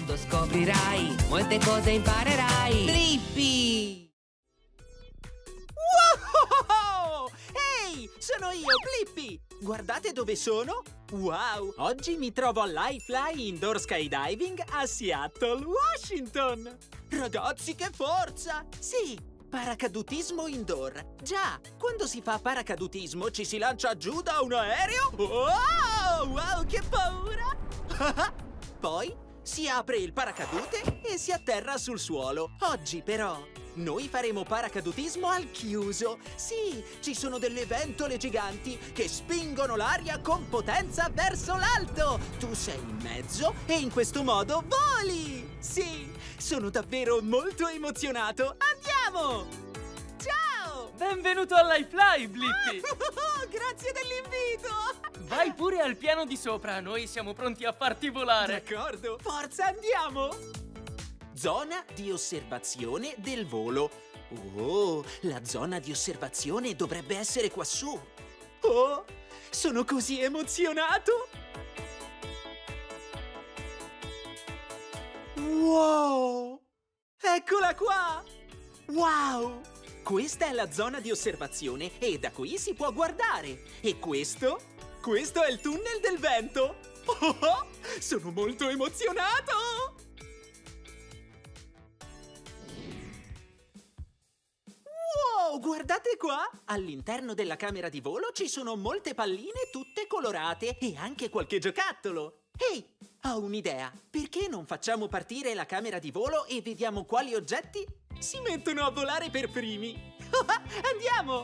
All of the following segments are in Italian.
mondo scoprirai, molte cose imparerai. Blippi! Wow! Ehi, sono io, Blippi! Guardate dove sono! Wow! Oggi mi trovo all'iFly Indoor Skydiving a Seattle, Washington! Ragazzi, che forza! Sì, paracadutismo indoor. Già, quando si fa paracadutismo ci si lancia giù da un aereo? Wow! Wow, che paura! Poi si apre il paracadute e si atterra sul suolo. Oggi però noi faremo paracadutismo al chiuso. Sì, ci sono delle ventole giganti che spingono l'aria con potenza verso l'alto. Tu sei in mezzo e in questo modo voli. Sì, sono davvero molto emozionato. Andiamo! Ciao! Benvenuto all'iFly, Blippi! Grazie dell'invito! Vai pure al piano di sopra, noi siamo pronti a farti volare! D'accordo, forza, andiamo! Zona di osservazione del volo. Oh, la zona di osservazione dovrebbe essere quassù. Oh, sono così emozionato! Wow! Eccola qua! Wow! Questa è la zona di osservazione e da qui si può guardare. E questo? Questo è il tunnel del vento. Oh, sono molto emozionato! Wow, guardate qua! All'interno della camera di volo ci sono molte palline tutte colorate e anche qualche giocattolo. Ehi, ho un'idea. Perché non facciamo partire la camera di volo e vediamo quali oggetti si mettono a volare per primi? Andiamo!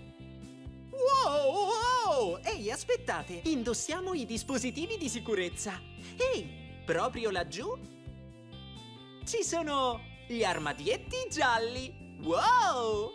Wow, wow! Ehi, aspettate! Indossiamo i dispositivi di sicurezza. Ehi, proprio laggiù ci sono gli armadietti gialli. Wow!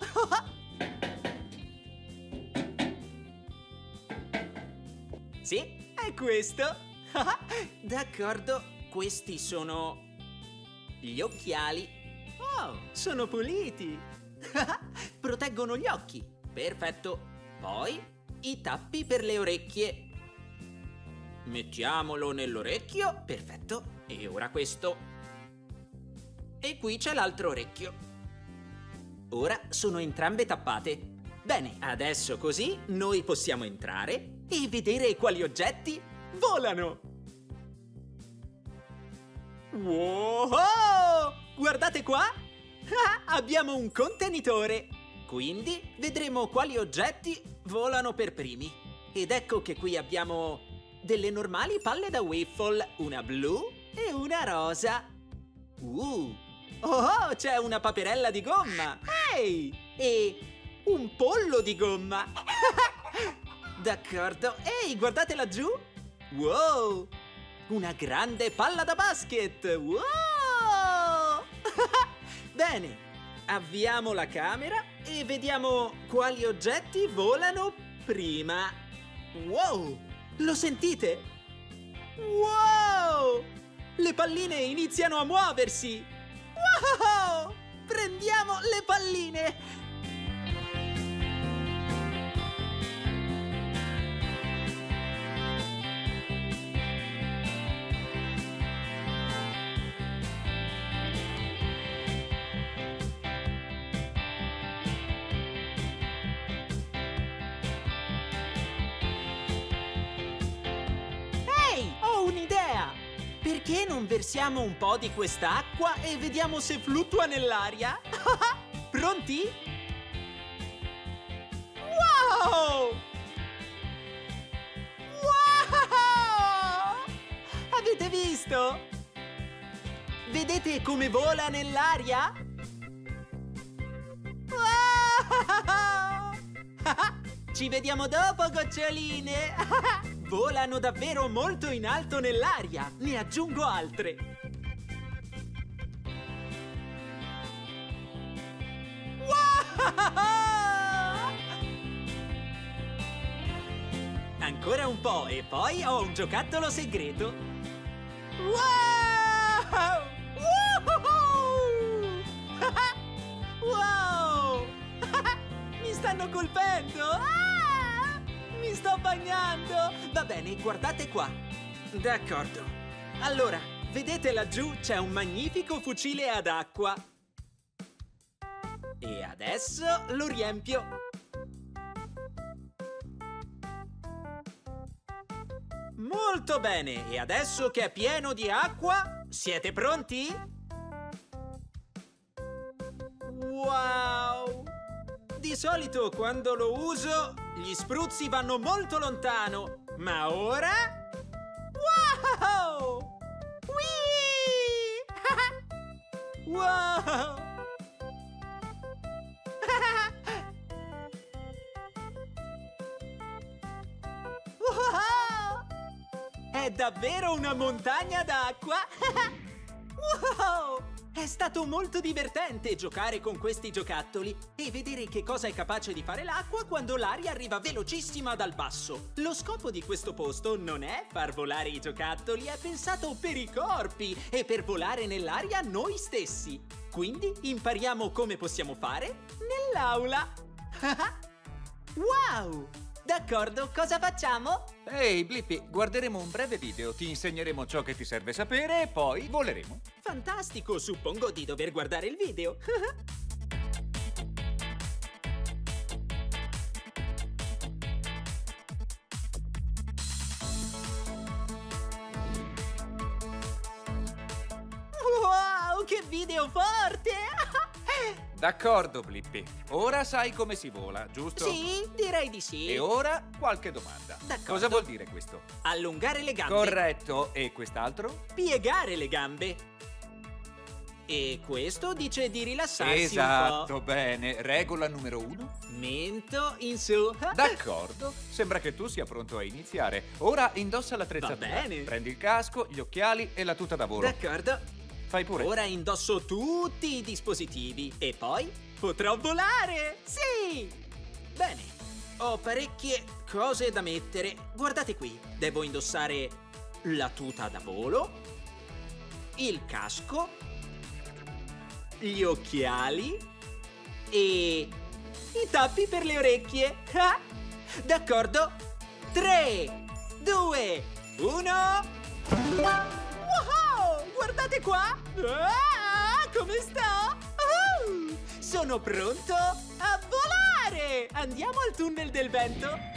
Sì, è questo. D'accordo, questi sono gli occhiali. Oh, sono puliti! Proteggono gli occhi. Perfetto. Poi i tappi per le orecchie. Mettiamolo nell'orecchio. Perfetto. E ora questo. E qui c'è l'altro orecchio. Ora sono entrambe tappate. Bene, adesso così noi possiamo entrare e vedere quali oggetti volano. Wow! Guardate qua! Abbiamo un contenitore! Quindi vedremo quali oggetti volano per primi. Ed ecco che qui abbiamo delle normali palle da waffle, una blu e una rosa. Oh, c'è una paperella di gomma! Ehi! E un pollo di gomma! D'accordo. Ehi, guardate laggiù! Wow! Una grande palla da basket! Wow! Bene, avviamo la camera e vediamo quali oggetti volano prima. Wow! Lo sentite? Wow! Le palline iniziano a muoversi! Wow! Prendiamo le palline! Ho un'idea! Perché non versiamo un po' di quest'acqua e vediamo se fluttua nell'aria? Pronti? Wow! Wow! Avete visto? Vedete come vola nell'aria? Wow! Ci vediamo dopo, goccioline! Volano davvero molto in alto nell'aria. Ne aggiungo altre. Wow! Ancora un po' e poi ho un giocattolo segreto. Wow! Wow! Mi stanno colpendo! sto bagnando! Va bene, guardate qua. D'accordo. Allora, Vedete laggiù c'è un magnifico fucile ad acqua. E adesso lo riempio. Molto bene, e adesso che è pieno di acqua, siete pronti? Wow! Di solito quando lo uso, gli spruzzi vanno molto lontano, ma ora... Wow! Whee! Wow! Wow! È davvero una montagna d'acqua! Wow! È stato molto divertente giocare con questi giocattoli e vedere che cosa è capace di fare l'acqua quando l'aria arriva velocissima dal basso. Lo scopo di questo posto non è far volare i giocattoli, è pensato per i corpi e per volare nell'aria noi stessi. Quindi impariamo come possiamo fare nell'aula. Wow! D'accordo, cosa facciamo? Ehi, Blippi, guarderemo un breve video, ti insegneremo ciò che ti serve sapere e poi voleremo. Fantastico, suppongo di dover guardare il video. Wow, che video forte! D'accordo, Blippi. Ora sai come si vola, giusto? Sì, direi di sì. E ora qualche domanda. D'accordo. Cosa vuol dire questo? Allungare le gambe. Corretto. E quest'altro? Piegare le gambe. E questo dice di rilassarsi Esatto, un po'. bene. Regola numero 1? Mento in su. D'accordo. Sembra che tu sia pronto a iniziare. Ora indossa l'attrezzatura. Va bene. Prendi il casco, gli occhiali e la tuta da volo. D'accordo. Fai pure. Ora indosso tutti i dispositivi e poi potrò volare! Sì! Bene, ho parecchie cose da mettere. Guardate qui, devo indossare la tuta da volo, il casco, gli occhiali e i tappi per le orecchie. Ah! D'accordo? 3, 2, 1... Wow! Guardate qua! Ah, come sto? Sono pronto a volare! Andiamo al tunnel del vento!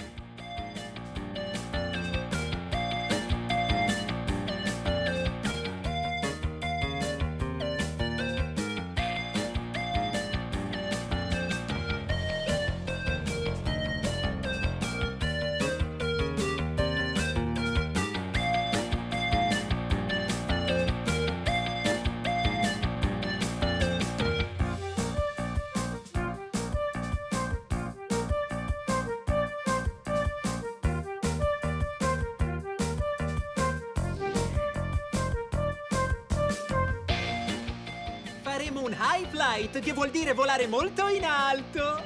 Faremo un high flight, che vuol dire volare molto in alto!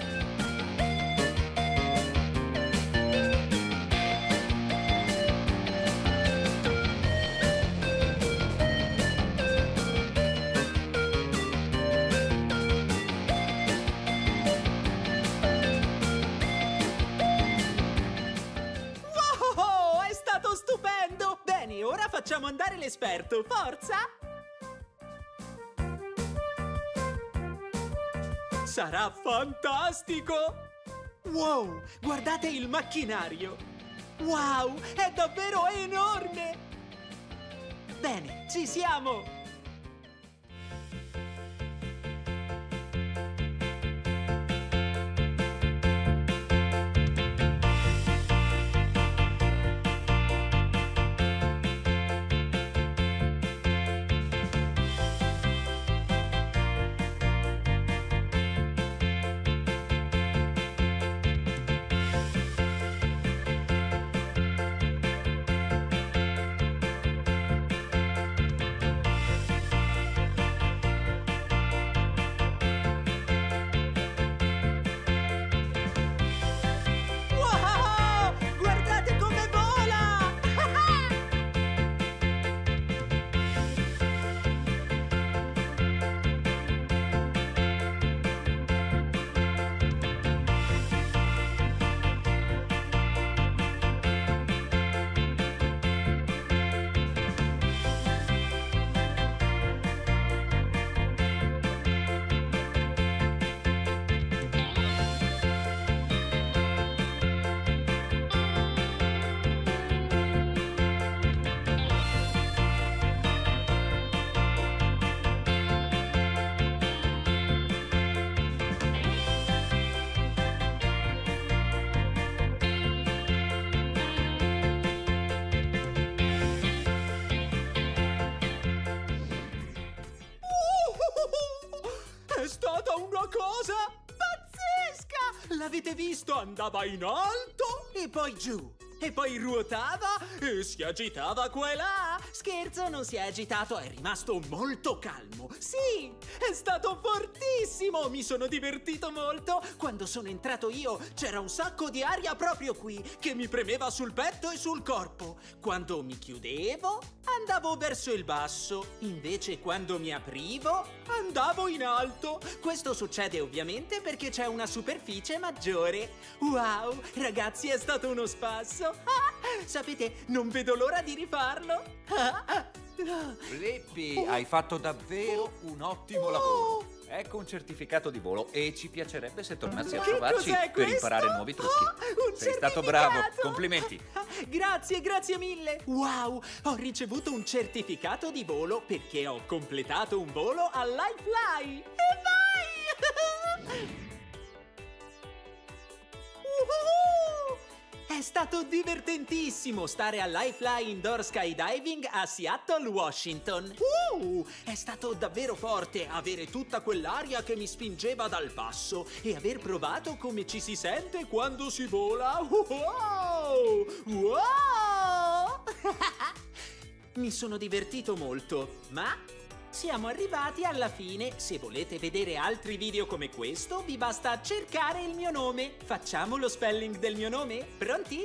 Wow! È stato stupendo! Bene, ora facciamo andare l'esperto, forza! Sarà fantastico! Wow, guardate il macchinario! Wow, è davvero enorme! Bene, ci siamo! Avete visto? Andava in alto e poi giù. E poi ruotava e si agitava qua e là. Scherzo, non si è agitato, è rimasto molto calmo. Sì, è stato fortissimo. Mi sono divertito molto. Quando sono entrato io c'era un sacco di aria proprio qui che mi premeva sul petto e sul corpo. Quando mi chiudevo andavo verso il basso. Invece quando mi aprivo andavo in alto. Questo succede ovviamente perché c'è una superficie maggiore. Wow, ragazzi, è stato uno spasso. Sapete, non vedo l'ora di rifarlo. Blippi, hai fatto davvero un ottimo lavoro. Ecco un certificato di volo e ci piacerebbe se tornassi a Che trovarci cos'è per questo? imparare nuovi trucchi. Un Sei stato certificato! bravo, complimenti. Grazie, grazie mille. Wow, ho ricevuto un certificato di volo perché ho completato un volo all'iFly. E vai! È stato divertentissimo stare all'iFly Indoor Skydiving a Seattle, Washington. È stato davvero forte avere tutta quell'aria che mi spingeva dal basso e aver provato come ci si sente quando si vola. Wow! Mi sono divertito molto, ma siamo arrivati alla fine. Se volete vedere altri video come questo, vi basta cercare il mio nome. Facciamo lo spelling del mio nome? Pronti?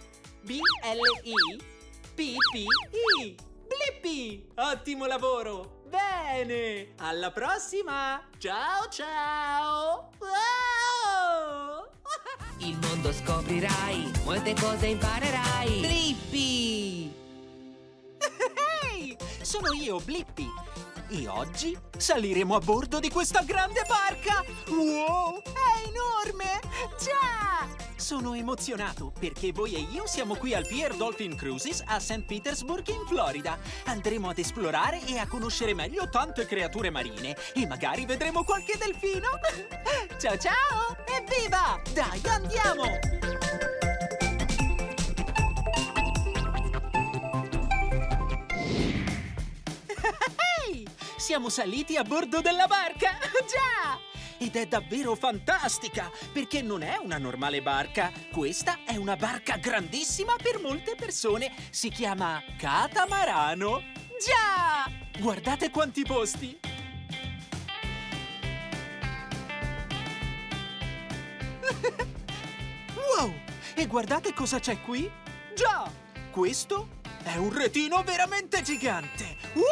B-L-I-P-P-I. Blippi! Ottimo lavoro! Bene! Alla prossima! Ciao ciao! Wow! Il mondo scoprirai, molte cose imparerai. Blippi! Ehi! Sono io, Blippi! E oggi saliremo a bordo di questa grande barca! Wow! È enorme! Già! Sono emozionato perché voi e io siamo qui al Pier Dolphin Cruises a St. Petersburg in Florida. Andremo ad esplorare e a conoscere meglio tante creature marine e magari vedremo qualche delfino! Ciao ciao! Evviva! Dai, andiamo! Siamo saliti a bordo della barca! Già! Ed è davvero fantastica, perché non è una normale barca. Questa è una barca grandissima per molte persone. Si chiama catamarano. Già! Guardate quanti posti! Wow! E guardate cosa c'è qui? Già! Questo è un retino veramente gigante!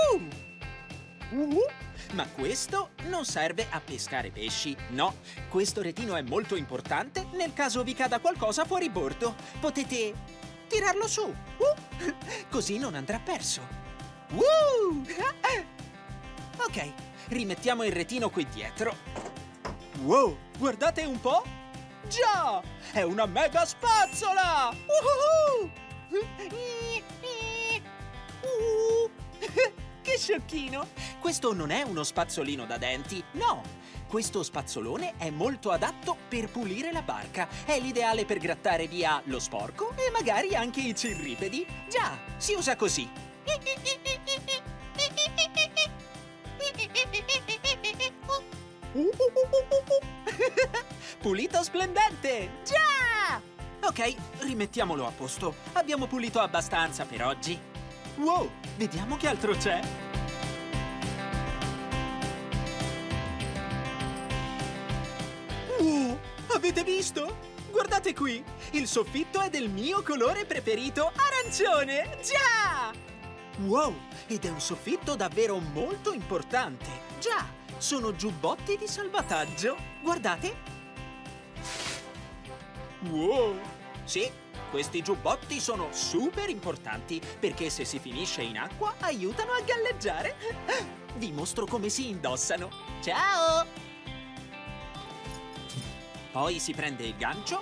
Ma questo non serve a pescare pesci, no. Questo retino è molto importante nel caso vi cada qualcosa fuori bordo. Potete tirarlo su, così non andrà perso. Ok, rimettiamo il retino qui dietro. Wow, guardate un po'. Già, è una mega spazzola! Che sciocchino! Questo non è uno spazzolino da denti, no! Questo spazzolone è molto adatto per pulire la barca. È l'ideale per grattare via lo sporco e magari anche i cirripedi. Già, si usa così. Pulito splendente! Già! Ok, rimettiamolo a posto. Abbiamo pulito abbastanza per oggi. Wow, vediamo che altro c'è. Wow, avete visto? Guardate qui, il soffitto è del mio colore preferito, arancione! Già! Wow, ed è un soffitto davvero molto importante. Già, sono giubbotti di salvataggio. Guardate. Wow, sì. Questi giubbotti sono super importanti perché se si finisce in acqua aiutano a galleggiare. Vi mostro come si indossano. Ciao! Poi si prende il gancio.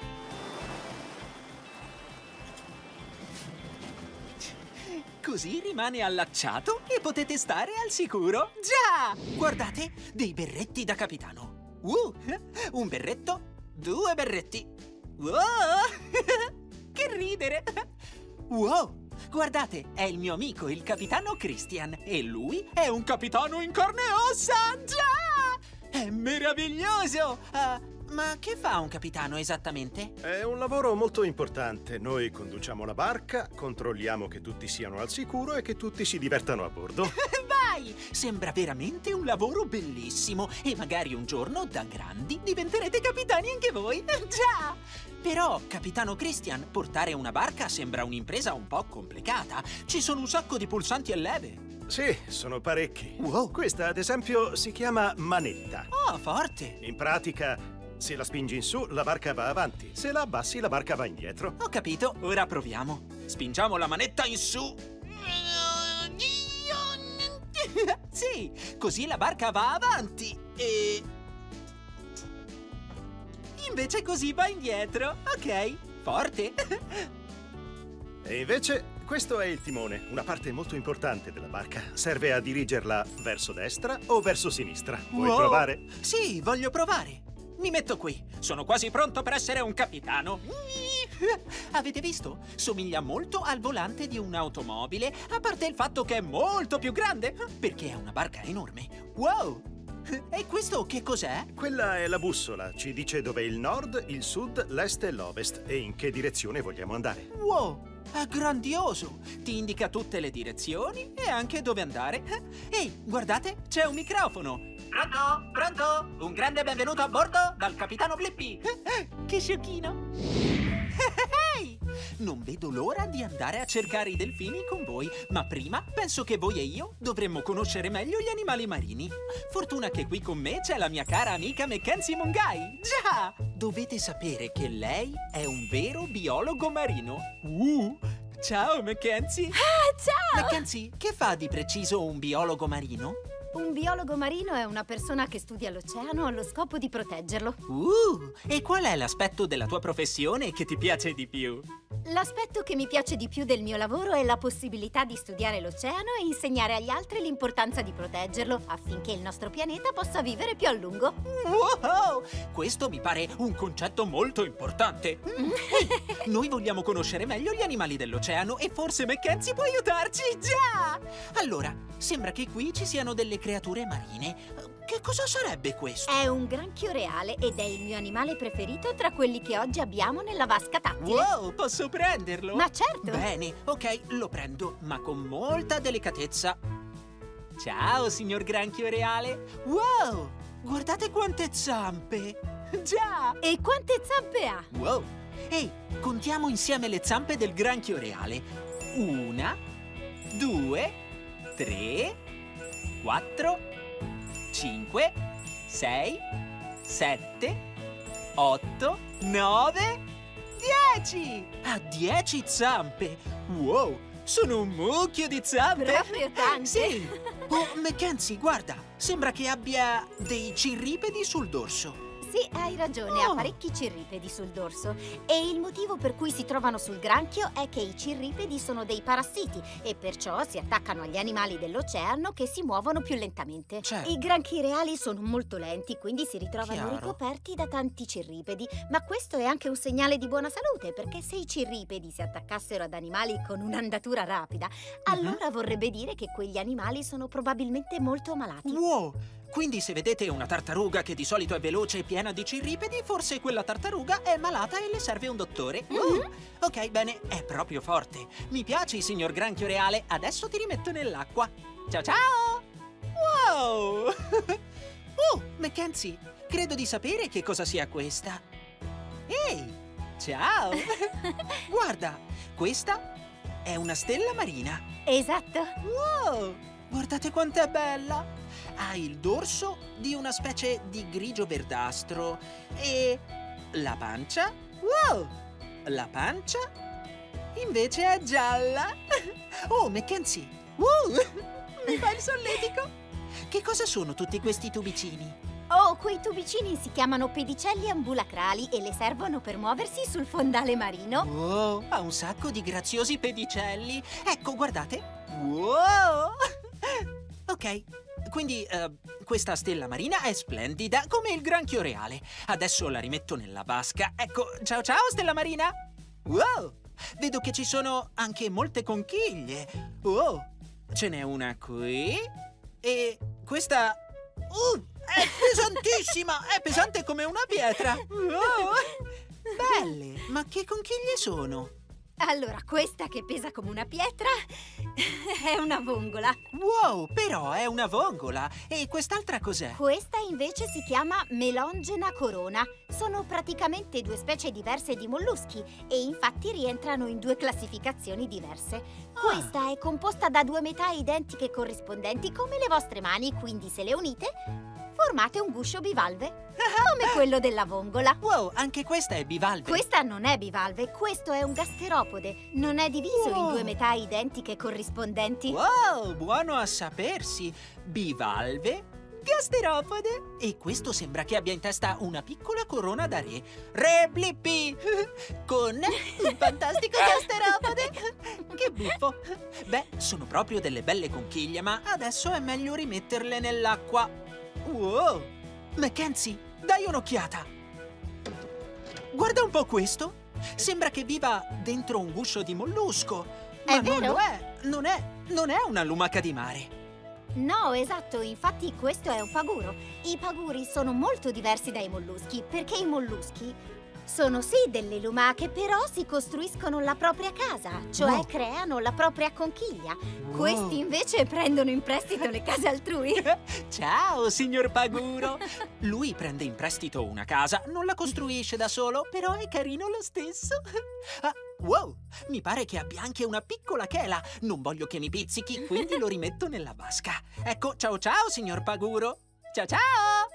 Così rimane allacciato e potete stare al sicuro. Già! Guardate, dei berretti da capitano. Un berretto, 2 berretti. Wow! Che ridere! Wow! Guardate, è il mio amico, il capitano Christian. E lui è un capitano in carne e ossa! Già! È meraviglioso! Ma che fa un capitano esattamente? È un lavoro molto importante. Noi conduciamo la barca, controlliamo che tutti siano al sicuro e che tutti si divertano a bordo. Vai! Sembra veramente un lavoro bellissimo e magari un giorno, da grandi, diventerete capitani anche voi. Già! Però, capitano Christian, portare una barca sembra un'impresa un po' complicata. Ci sono un sacco di pulsanti e leve. Sì, sono parecchi. Wow! Questa, ad esempio, si chiama manetta. Oh, forte! In pratica, se la spingi in su, la barca va avanti. Se la abbassi, la barca va indietro. Ho capito, ora proviamo. Spingiamo la manetta in su. Sì, così la barca va avanti e... invece così va indietro. Ok, forte. E invece, questo è il timone, una parte molto importante della barca. Serve a dirigerla verso destra o verso sinistra. Vuoi Wow. provare? Sì, voglio provare. Mi metto qui. Sono quasi pronto per essere un capitano. Avete visto? Somiglia molto al volante di un'automobile, a parte il fatto che è molto più grande, perché è una barca enorme. Wow! E questo che cos'è? Quella è la bussola. Ci dice dov'è il nord, il sud, l'est e l'ovest e in che direzione vogliamo andare. Wow! È grandioso! Ti indica tutte le direzioni e anche dove andare. Ehi, guardate, c'è un microfono! Pronto? Pronto? Un grande benvenuto a bordo dal capitano Blippi! Che sciocchino! Ehi! Non vedo l'ora di andare a cercare i delfini con voi, ma prima penso che voi e io dovremmo conoscere meglio gli animali marini. Fortuna che qui con me c'è la mia cara amica Mackenzie Mungai. Già! Dovete sapere che lei è un vero biologo marino. Ciao Mackenzie! Ah, ciao! Mackenzie, che fa di preciso un biologo marino? Un biologo marino è una persona che studia l'oceano allo scopo di proteggerlo. E qual è l'aspetto della tua professione che ti piace di più? L'aspetto che mi piace di più del mio lavoro è la possibilità di studiare l'oceano e insegnare agli altri l'importanza di proteggerlo affinché il nostro pianeta possa vivere più a lungo. Wow! Questo mi pare un concetto molto importante. Ehi, noi vogliamo conoscere meglio gli animali dell'oceano e forse Mackenzie può aiutarci, già! Allora, sembra che qui ci siano delle creature marine. Che cosa sarebbe questo? È un granchio reale ed è il mio animale preferito tra quelli che oggi abbiamo nella vasca tattile. Wow, posso prenderlo? Ma certo! Bene, ok, lo prendo, ma con molta delicatezza. Ciao, signor granchio reale. Wow, guardate quante zampe. Già! E quante zampe ha? Wow. Ehi, contiamo insieme le zampe del granchio reale. 1, 2, 3, 4, 5, 6, 7, 8, 9, 10! Ha 10 zampe! Wow! Sono un mucchio di zampe! Proprio tante! Sì! Oh, Mackenzie, guarda! Sembra che abbia dei cirripedi sul dorso. Sì, hai ragione, ha parecchi cirripedi sul dorso. E il motivo per cui si trovano sul granchio è che i cirripedi sono dei parassiti e perciò si attaccano agli animali dell'oceano che si muovono più lentamente. Certo. I granchi reali sono molto lenti, quindi si ritrovano Chiaro. ricoperti da tanti cirripedi. Ma questo è anche un segnale di buona salute, perché se i cirripedi si attaccassero ad animali con un'andatura rapida, allora vorrebbe dire che quegli animali sono probabilmente molto malati. Wow! Quindi se vedete una tartaruga che di solito è veloce e piena di cirripedi, forse quella tartaruga è malata e le serve un dottore. Ok, bene, è proprio forte. Mi piaci, signor granchio reale. Adesso ti rimetto nell'acqua. Ciao ciao! Wow! Mackenzie, credo di sapere che cosa sia questa. Ehi, ciao! Guarda, questa è una stella marina. Esatto. Wow! Guardate quant'è bella! Ha il dorso di una specie di grigio verdastro e la pancia? Wow! La pancia invece è gialla. Oh, Mackenzie! Mi fa il solletico! Che cosa sono tutti questi tubicini? Oh, quei tubicini si chiamano pedicelli ambulacrali e le servono per muoversi sul fondale marino. Wow! Ha un sacco di graziosi pedicelli. Ecco, guardate! Wow! Ok, quindi questa stella marina è splendida come il granchio reale. Adesso la rimetto nella vasca. Ecco, ciao ciao stella marina! Wow! Vedo che ci sono anche molte conchiglie. Wow! Ce n'è una qui e questa... È pesantissima! È pesante come una pietra! Wow. Belle! Ma che conchiglie sono? Allora, questa che pesa come una pietra è una vongola. Wow, però è una vongola! E quest'altra cos'è? Questa invece si chiama Melongena corona. Sono praticamente due specie diverse di molluschi e infatti rientrano in due classificazioni diverse. Questa è composta da due metà identiche corrispondenti come le vostre mani, quindi se le unite formate un guscio bivalve, come quello della vongola. Wow, anche questa è bivalve! Questa non è bivalve, questo è un gasteropode. Non è diviso in due metà identiche corrispondenti. Wow, buono a sapersi! Bivalve, gasteropode. E questo sembra che abbia in testa una piccola corona da re. Re Blippi! Con un fantastico gasteropode! Che buffo! Beh, sono proprio delle belle conchiglie, ma adesso è meglio rimetterle nell'acqua. Wow! Mackenzie, dai un'occhiata! Guarda un po' questo! Sembra che viva dentro un guscio di mollusco. Ma È vero? non lo è! Non è una lumaca di mare. No, esatto, infatti questo è un paguro. I paguri sono molto diversi dai molluschi, perché i molluschi sono sì delle lumache, però si costruiscono la propria casa, cioè Wow. creano la propria conchiglia. Wow. Questi invece prendono in prestito le case altrui. Ciao, signor Paguro! Lui prende in prestito una casa, non la costruisce da solo, però è carino lo stesso. Ah, wow! Mi pare che abbia anche una piccola chela. Non voglio che mi pizzichi, quindi lo rimetto nella vasca. Ecco, ciao ciao, signor Paguro! Ciao ciao!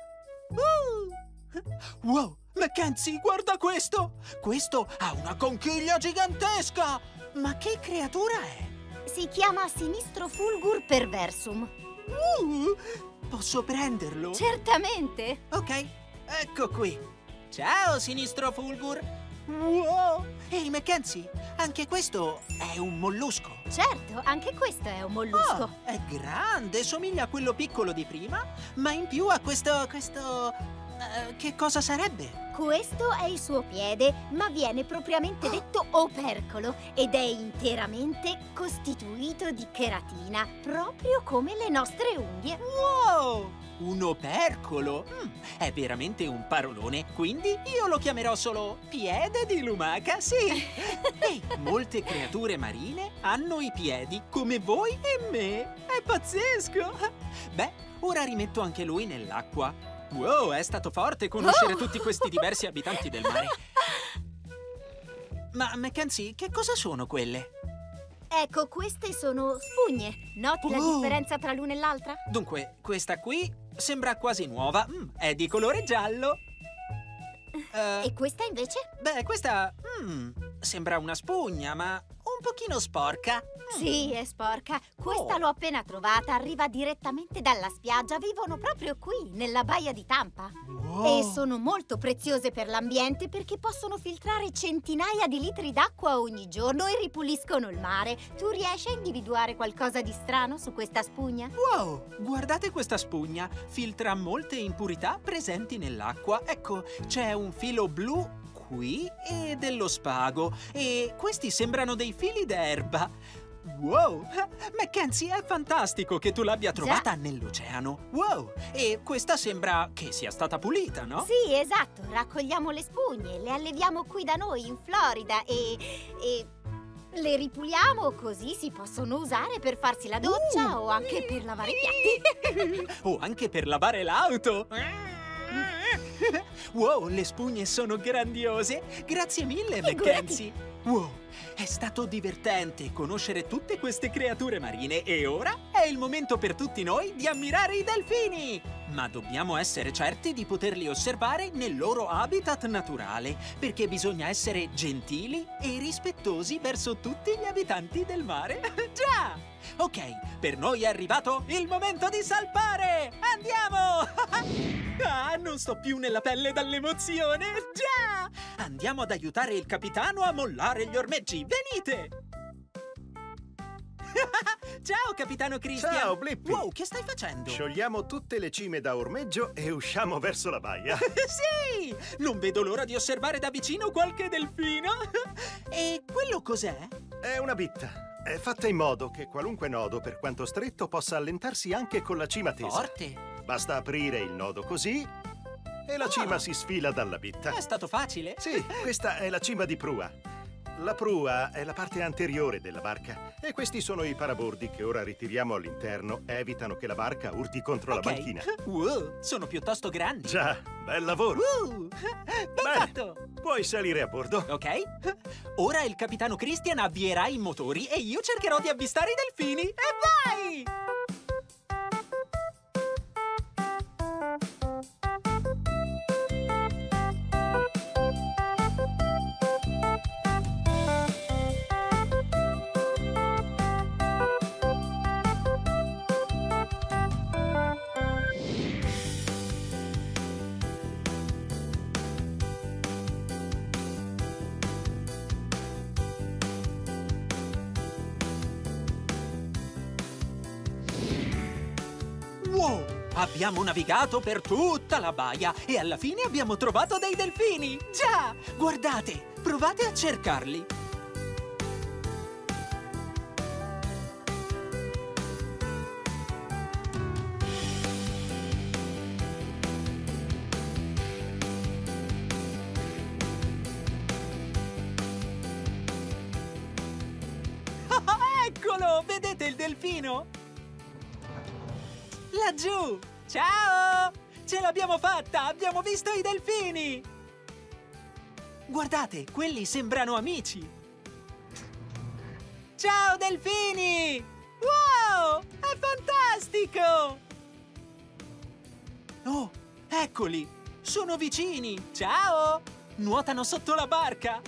Wow! Mackenzie, guarda questo! Questo ha una conchiglia gigantesca! Ma che creatura è? Si chiama Sinistro Fulgur perversum. Posso prenderlo? Certamente! Ok, ecco qui. Ciao, Sinistro Fulgur. Wow! Ehi, Mackenzie, anche questo è un mollusco. Certo, anche questo è un mollusco. Oh, è grande, somiglia a quello piccolo di prima, ma in più a questo... che cosa sarebbe? Questo è il suo piede, ma viene propriamente detto opercolo ed è interamente costituito di cheratina, proprio come le nostre unghie. Wow! Un opercolo? È veramente un parolone, quindi io lo chiamerò solo piede di lumaca, sì! Ehi, molte creature marine hanno i piedi come voi e me! È pazzesco! Beh, ora rimetto anche lui nell'acqua. Wow, è stato forte conoscere tutti questi diversi abitanti del mare. Ma, Mackenzie, che cosa sono quelle? Ecco, queste sono spugne. Noti la differenza tra l'una e l'altra? Dunque, questa qui sembra quasi nuova. È di colore giallo. E questa invece? Beh, questa... sembra una spugna, ma un pochino sporca. Sì, è sporca. Questa l'ho appena trovata, arriva direttamente dalla spiaggia. Vivono proprio qui, nella baia di Tampa. Wow. E sono molto preziose per l'ambiente perché possono filtrare centinaia di litri d'acqua ogni giorno e ripuliscono il mare. Tu riesci a individuare qualcosa di strano su questa spugna? Wow, guardate questa spugna. Filtra molte impurità presenti nell'acqua. Ecco, c'è un filo blu qui e dello spago. E questi sembrano dei fili d'erba. Wow! Mackenzie, è fantastico che tu l'abbia trovata nell'oceano. Wow! E questa sembra che sia stata pulita, no? Sì, esatto. Raccogliamo le spugne, le alleviamo qui da noi in Florida e le ripuliamo così si possono usare per farsi la doccia o anche per lavare i piatti. O anche per lavare l'auto. Wow, le spugne sono grandiose. Grazie mille, Figurati. Mackenzie. Wow, è stato divertente conoscere tutte queste creature marine e ora è il momento per tutti noi di ammirare i delfini. Ma dobbiamo essere certi di poterli osservare nel loro habitat naturale, perché bisogna essere gentili e rispettosi verso tutti gli abitanti del mare. Già! Ok, per noi è arrivato il momento di salpare! Andiamo! Ah, non sto più nella pelle dall'emozione! Già! Andiamo ad aiutare il capitano a mollare gli ormeggi! Venite! Ciao, capitano Christian! Ciao, Blippi! Wow, che stai facendo? Sciogliamo tutte le cime da ormeggio e usciamo verso la baia. Sì! Non vedo l'ora di osservare da vicino qualche delfino! E quello cos'è? È una bitta. È fatta in modo che qualunque nodo, per quanto stretto, possa allentarsi anche con la cima tesa. Forte! Basta aprire il nodo così e la cima si sfila dalla bitta. È stato facile? Sì, questa è la cima di prua. La prua è la parte anteriore della barca e questi sono i parabordi che ora ritiriamo all'interno e evitano che la barca urti contro la banchina. Wow, sono piuttosto grandi. Già, bel lavoro. Ben Bene, fatto! puoi salire a bordo. Ok? Ora il capitano Christian avvierà i motori e io cercherò di avvistare i delfini. E vai! Wow! Abbiamo navigato per tutta la baia e alla fine abbiamo trovato dei delfini! Già! Guardate! Provate a cercarli! Eccolo! Vedete il delfino? Laggiù! Ciao! Ce l'abbiamo fatta! Abbiamo visto i delfini! Guardate, quelli sembrano amici! Ciao delfini! Wow! È fantastico! Oh, eccoli! Sono vicini! Ciao! Nuotano sotto la barca!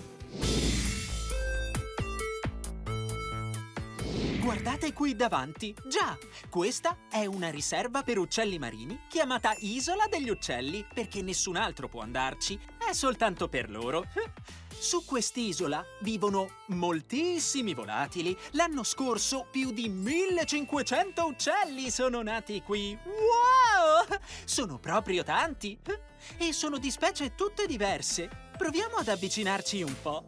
Guardate qui davanti! Già! Questa è una riserva per uccelli marini chiamata Isola degli Uccelli perché nessun altro può andarci, è soltanto per loro. Su quest'isola vivono moltissimi volatili. L'anno scorso più di 1500 uccelli sono nati qui. Wow! Sono proprio tanti! E sono di specie tutte diverse. Proviamo ad avvicinarci un po'.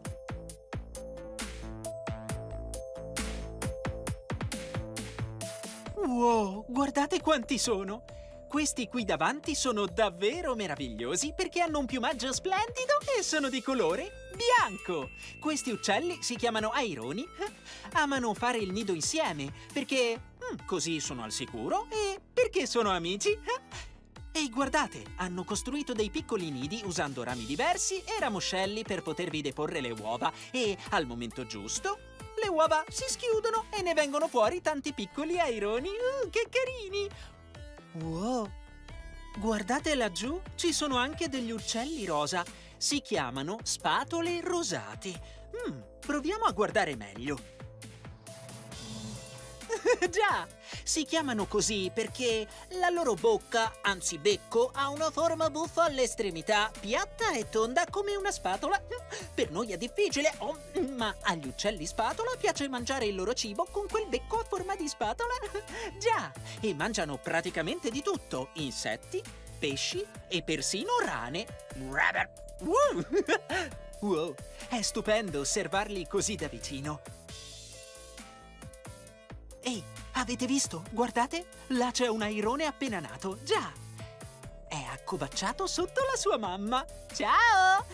Wow, guardate quanti sono! Questi qui davanti sono davvero meravigliosi perché hanno un piumaggio splendido e sono di colore bianco. Questi uccelli si chiamano aironi. Amano fare il nido insieme perché così sono al sicuro e perché sono amici. E guardate, hanno costruito dei piccoli nidi usando rami diversi e ramoscelli per potervi deporre le uova e al momento giusto le uova si schiudono e ne vengono fuori tanti piccoli aironi. Che carini! Wow! Guardate laggiù, ci sono anche degli uccelli rosa. Si chiamano spatole rosate. Proviamo a guardare meglio. Già! Si chiamano così perché la loro bocca, anzi becco, ha una forma buffa all'estremità, piatta e tonda come una spatola. Per noi è difficile, ma agli uccelli spatola piace mangiare il loro cibo con quel becco a forma di spatola. Già! E mangiano praticamente di tutto, insetti, pesci e persino rane. Wow! È stupendo osservarli così da vicino. Ehi, avete visto? Guardate, là c'è un airone appena nato. Già! È accovacciato sotto la sua mamma. Ciao!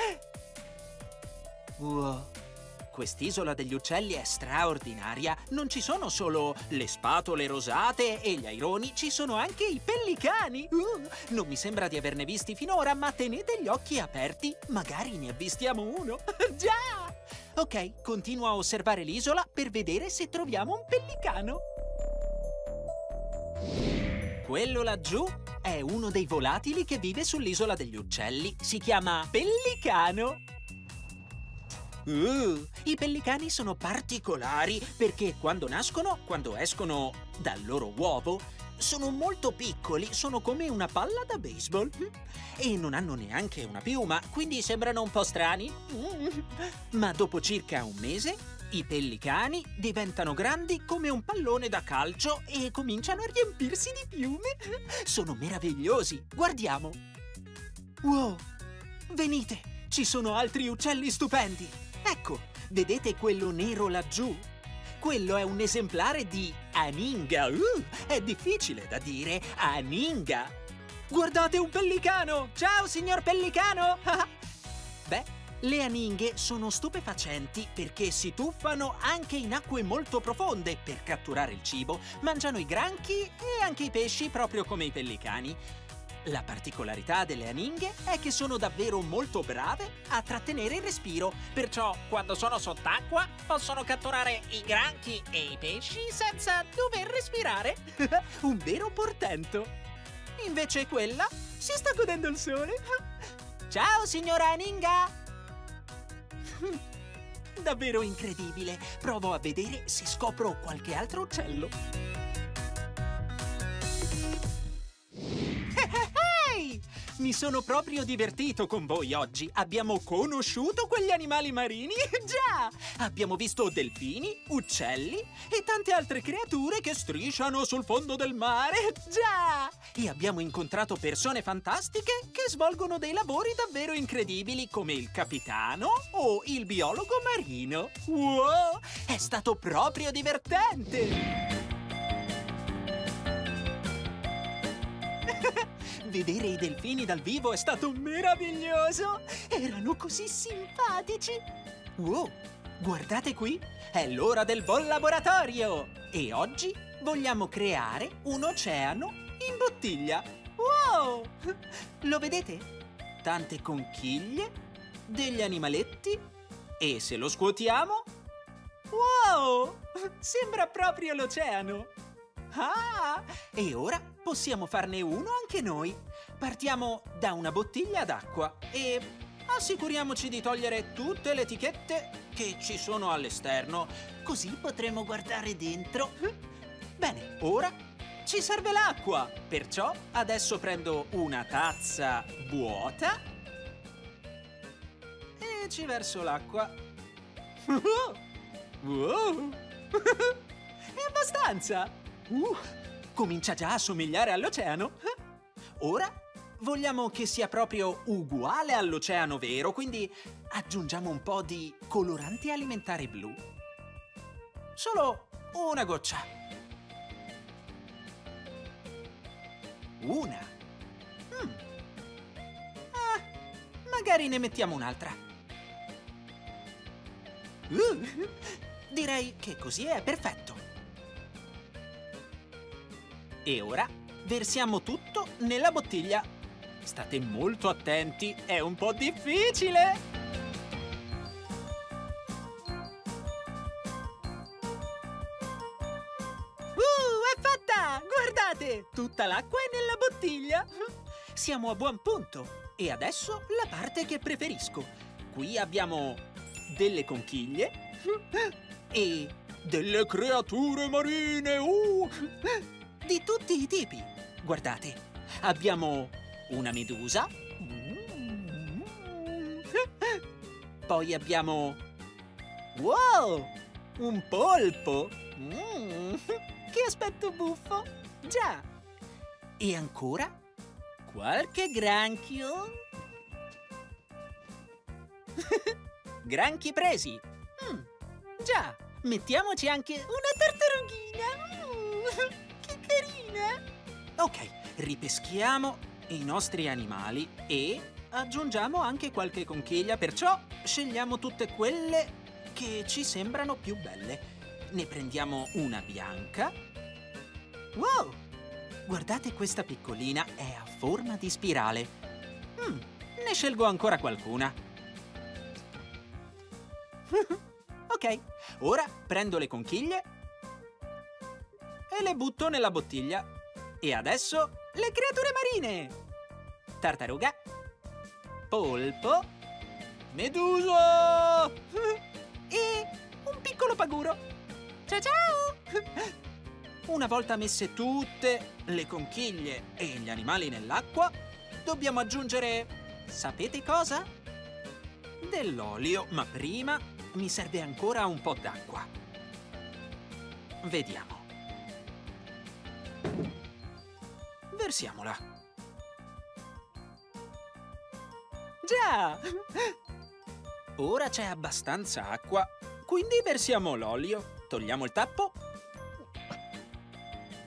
Wow! Quest'isola degli uccelli è straordinaria. Non ci sono solo le spatole rosate e gli aironi, ci sono anche i pellicani. Non mi sembra di averne visti finora, ma tenete gli occhi aperti. Magari ne avvistiamo uno. Già! Ok, continuo a osservare l'isola per vedere se troviamo un pellicano. Quello laggiù è uno dei volatili che vive sull'isola degli uccelli. Si chiama pellicano. I pellicani sono particolari perché quando nascono, quando escono dal loro uovo, sono molto piccoli, sono come una palla da baseball e non hanno neanche una piuma, quindi sembrano un po' strani. Ma dopo circa un mese, i pellicani diventano grandi come un pallone da calcio e cominciano a riempirsi di piume. Sono meravigliosi, guardiamo. Wow, venite, ci sono altri uccelli stupendi. Ecco, vedete quello nero laggiù? Quello è un esemplare di Aninga. È difficile da dire. Aninga. Guardate un pellicano! Ciao, signor pellicano! Beh, le aninghe sono stupefacenti perché si tuffano anche in acque molto profonde per catturare il cibo, mangiano i granchi e anche i pesci proprio come i pellicani. La particolarità delle aninghe è che sono davvero molto brave a trattenere il respiro, perciò quando sono sott'acqua possono catturare i granchi e i pesci senza dover respirare. Un vero portento. Invece quella si sta godendo il sole. Ciao, signora Aninga! Davvero incredibile. Provo a vedere se scopro qualche altro uccello. Ehi! Mi sono proprio divertito con voi oggi. Abbiamo conosciuto quegli animali marini. Già! Abbiamo visto delfini, uccelli e tante altre creature che strisciano sul fondo del mare. Già! E abbiamo incontrato persone fantastiche che svolgono dei lavori davvero incredibili come il capitano o il biologo marino. Wow! È stato proprio divertente! Vedere i delfini dal vivo è stato meraviglioso! Erano così simpatici! Wow! Guardate qui! È l'ora del laboratorio! E oggi vogliamo creare un oceano in bottiglia! Wow! Lo vedete? Tante conchiglie, degli animaletti e se lo scuotiamo... Wow! Sembra proprio l'oceano! Ah! E ora possiamo farne uno anche noi. Partiamo da una bottiglia d'acqua e assicuriamoci di togliere tutte le etichette che ci sono all'esterno, così potremo guardare dentro. Bene, ora ci serve l'acqua, perciò adesso prendo una tazza vuota e ci verso l'acqua. Wow! È abbastanza! Comincia già a somigliare all'oceano. Ora vogliamo che sia proprio uguale all'oceano vero, quindi aggiungiamo un po' di colorante alimentare blu. Solo una goccia. Una. Magari ne mettiamo un'altra. Direi che così è perfetto. E ora versiamo tutto nella bottiglia. State molto attenti, è un po' difficile! È fatta! Guardate! Tutta l'acqua è nella bottiglia! Siamo a buon punto! E adesso la parte che preferisco. Qui abbiamo delle conchiglie e delle creature marine! Di tutti i tipi. Guardate, abbiamo una medusa. Poi abbiamo... Wow! Un polpo. Che aspetto buffo. Già. E ancora qualche granchio. Granchi presi. Già. Mettiamoci anche una tartarughina. Carina! Ok, ripeschiamo i nostri animali e aggiungiamo anche qualche conchiglia, perciò scegliamo tutte quelle che ci sembrano più belle. Ne prendiamo una bianca. Wow! Guardate questa piccolina, è a forma di spirale. Ne scelgo ancora qualcuna. Ok, ora prendo le conchiglie e le butto nella bottiglia. E adesso le creature marine. Tartaruga. Polpo. Medusa. E un piccolo paguro. Ciao ciao. Una volta messe tutte le conchiglie e gli animali nell'acqua, dobbiamo aggiungere, sapete cosa? Dell'olio, ma prima mi serve ancora un po' d'acqua. Vediamo. Versiamola. Già! Ora c'è abbastanza acqua, quindi versiamo l'olio. Togliamo il tappo.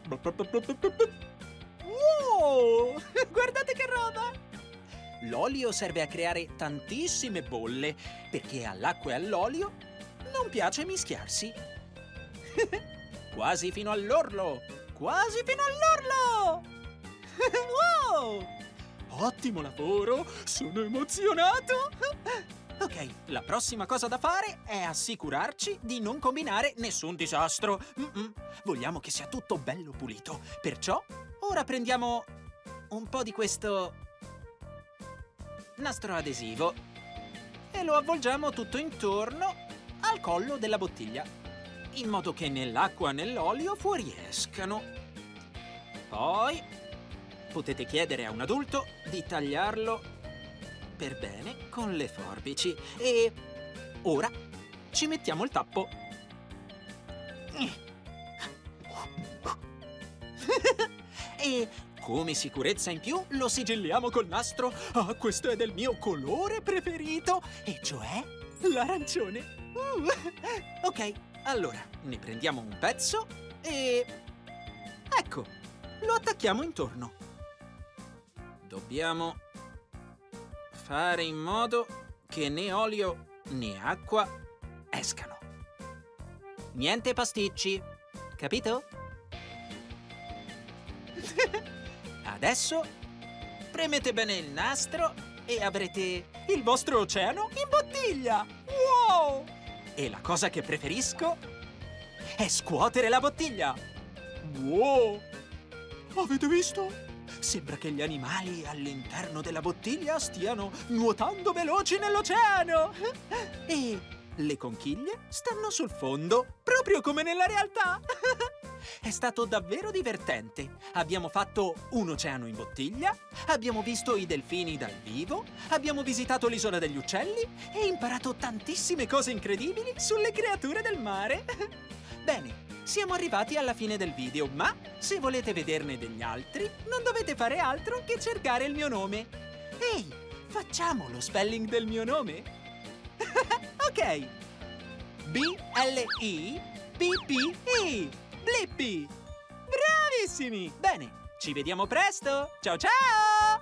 Wow! Guardate che roba! L'olio serve a creare tantissime bolle, perché all'acqua e all'olio non piace mischiarsi. Quasi fino all'orlo! Quasi fino all'orlo! Wow! Ottimo lavoro! Sono emozionato! Ok, la prossima cosa da fare è assicurarci di non combinare nessun disastro. Vogliamo che sia tutto bello pulito. Perciò ora prendiamo un po' di questo nastro adesivo e lo avvolgiamo tutto intorno al collo della bottiglia, in modo che né l'acqua né l'olio fuoriescano. Poi potete chiedere a un adulto di tagliarlo per bene con le forbici. E ora ci mettiamo il tappo. E come sicurezza in più lo sigilliamo col nastro. Ah, questo è del mio colore preferito, e cioè l'arancione. Ok, allora ne prendiamo un pezzo e ecco, lo attacchiamo intorno. Dobbiamo fare in modo che né olio né acqua escano. Niente pasticci, capito? Adesso premete bene il nastro e avrete il vostro oceano in bottiglia. Wow! E la cosa che preferisco è scuotere la bottiglia. Wow! Avete visto? Sembra che gli animali all'interno della bottiglia stiano nuotando veloci nell'oceano. E le conchiglie stanno sul fondo, proprio come nella realtà. È stato davvero divertente. Abbiamo fatto un oceano in bottiglia, abbiamo visto i delfini dal vivo, abbiamo visitato l'isola degli uccelli e imparato tantissime cose incredibili sulle creature del mare. Bene. Siamo arrivati alla fine del video, ma se volete vederne degli altri, non dovete fare altro che cercare il mio nome. Ehi, facciamo lo spelling del mio nome? Ok. B-L-I-P-P-I. Blippi. Bravissimi! Bene, ci vediamo presto. Ciao ciao!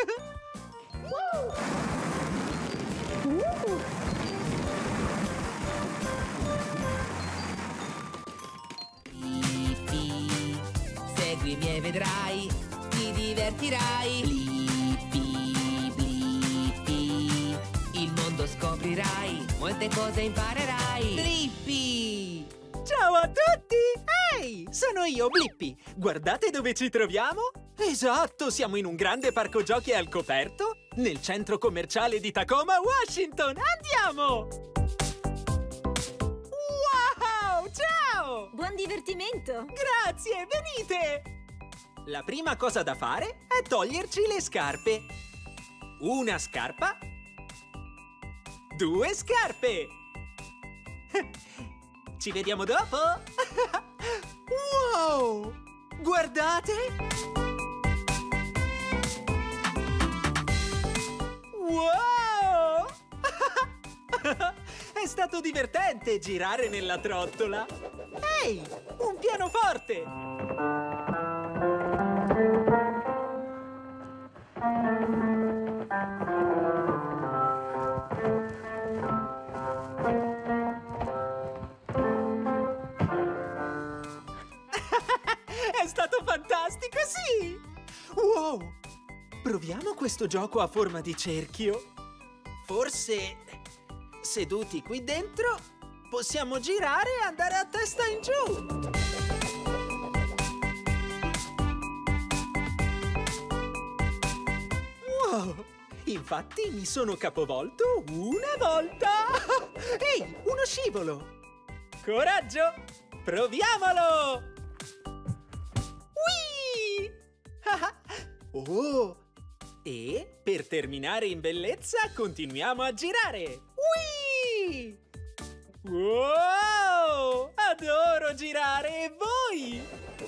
Seguimi e vedrai, ti divertirai. Blippi, Blippi, il mondo scoprirai, molte cose imparerai. Blippi! Ciao a tutti! Ehi, sono io, Blippi. Guardate dove ci troviamo? Esatto, siamo in un grande parco giochi al coperto, nel centro commerciale di Tacoma, Washington. Andiamo! Wow, ciao! Buon divertimento! Grazie, venite! La prima cosa da fare è toglierci le scarpe. Una scarpa. 2 scarpe. Ci vediamo dopo. Wow! Guardate! Wow! È stato divertente girare nella trottola. Ehi, un pianoforte! È stato fantastico, sì! Wow! Proviamo questo gioco a forma di cerchio. Forse, seduti qui dentro, possiamo girare e andare a testa in giù. Wow! Infatti mi sono capovolto una volta! Ehi, uno scivolo! Coraggio! Proviamolo! Oh! E per terminare in bellezza continuiamo a girare! Whee! Wow! Adoro girare, e voi?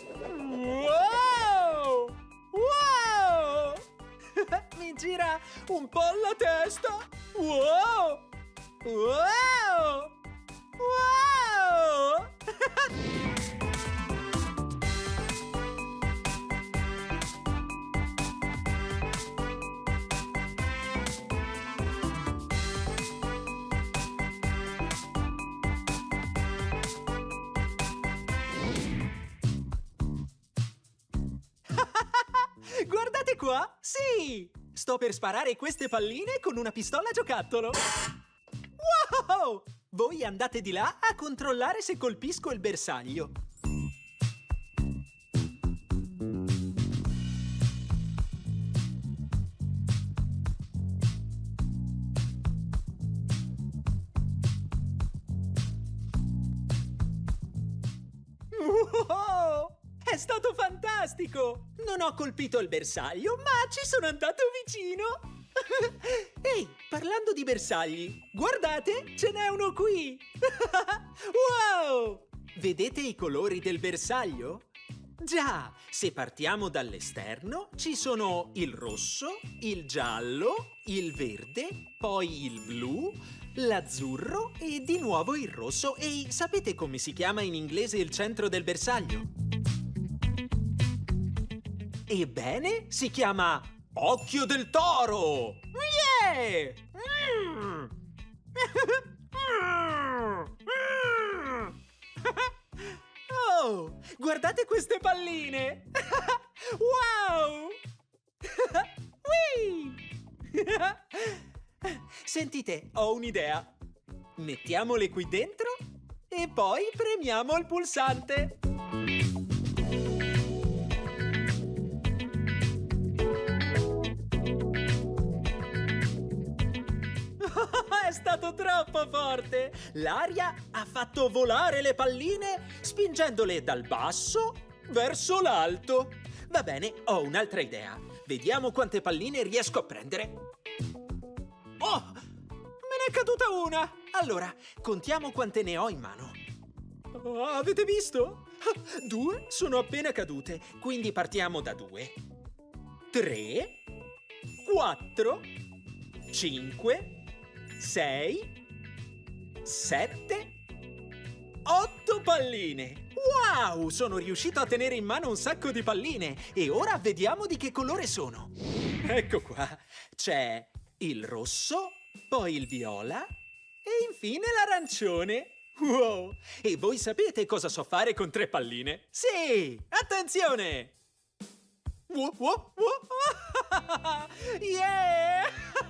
Wow! Wow! Mi gira un po' la testa! Wow! Wow! Wow! qua? Sì! Sto per sparare queste palline con una pistola giocattolo. Wow! Voi andate di là a controllare se colpisco il bersaglio. Wow! È stato fantastico! Non ho colpito il bersaglio, ma ci sono andato vicino! Ehi, parlando di bersagli, guardate, ce n'è uno qui! Wow! Vedete i colori del bersaglio? Già, se partiamo dall'esterno, ci sono il rosso, il giallo, il verde, poi il blu, l'azzurro e di nuovo il rosso. E sapete come si chiama in inglese il centro del bersaglio? Ebbene, si chiama Occhio del Toro! Yeah! Oh, guardate queste palline! Wow! Whee! Sentite, ho un'idea. Mettiamole qui dentro e poi premiamo il pulsante. È stato troppo forte! L'aria ha fatto volare le palline spingendole dal basso verso l'alto. Va bene, ho un'altra idea. Vediamo quante palline riesco a prendere. Oh! Me ne è caduta una! Allora, contiamo quante ne ho in mano. Oh, avete visto? 2 sono appena cadute, quindi partiamo da 2. 3, 4, 5, 6, 7, 8 palline! Wow! Sono riuscito a tenere in mano un sacco di palline e ora vediamo di che colore sono. Ecco qua, c'è il rosso, poi il viola e infine l'arancione. Wow! E voi sapete cosa so fare con 3 palline? Sì! Attenzione! Wow, wow, wow. Yeah!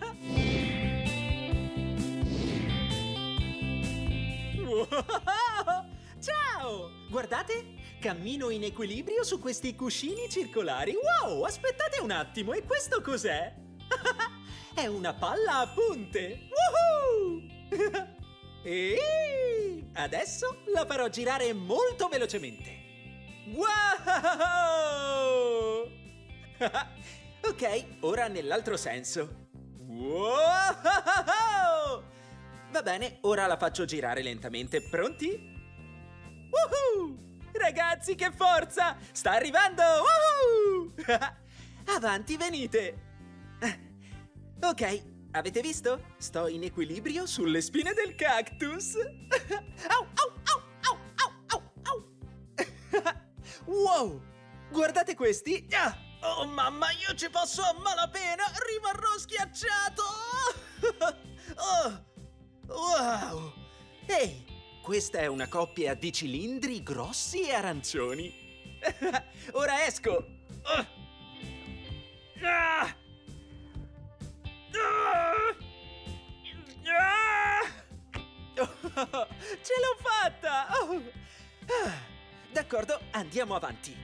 Wow! Ciao! Guardate, cammino in equilibrio su questi cuscini circolari. Wow! Aspettate un attimo, e questo cos'è? È una palla a punte! Woohoo! E adesso la farò girare molto velocemente. Wow! Ok, ora nell'altro senso. Wow! Va bene, ora la faccio girare lentamente. Pronti? Woohoo! Ragazzi, che forza! Sta arrivando! Woohoo! Avanti, venite! Ok, avete visto? Sto in equilibrio sulle spine del cactus. Au, au, au, au, au, au, au. Wow! Guardate questi! Oh mamma, io ci passo a malapena! Rimarrò schiacciato! Oh! Wow! Ehi, questa è una coppia di cilindri grossi e arancioni. Ora esco! Ce l'ho fatta! D'accordo, andiamo avanti.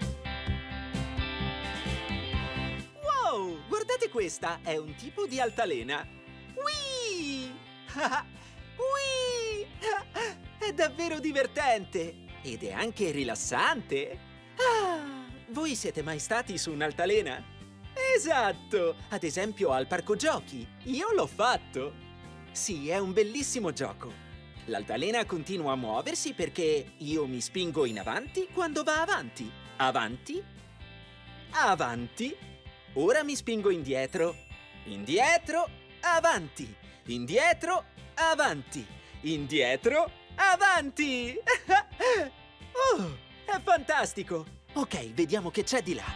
Wow, guardate questa, è un tipo di altalena. Whee! Whee! È davvero divertente ed è anche rilassante. Voi siete mai stati su un'altalena? Esatto, ad esempio al parco giochi. Io l'ho fatto. Sì, è un bellissimo gioco. L'altalena continua a muoversi perché io mi spingo in avanti quando va avanti. Avanti, avanti. Ora mi spingo indietro. Indietro, avanti. Indietro, avanti. Indietro, avanti. Oh, è fantastico. Ok, vediamo che c'è di là.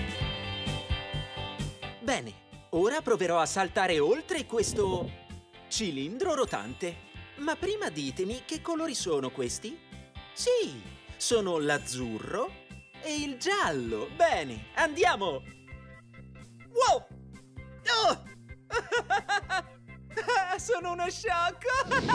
Bene, ora proverò a saltare oltre questo cilindro rotante. Ma prima ditemi che colori sono questi? Sì, sono l'azzurro e il giallo. Bene, andiamo! Wow! Oh! Sono uno sciocco!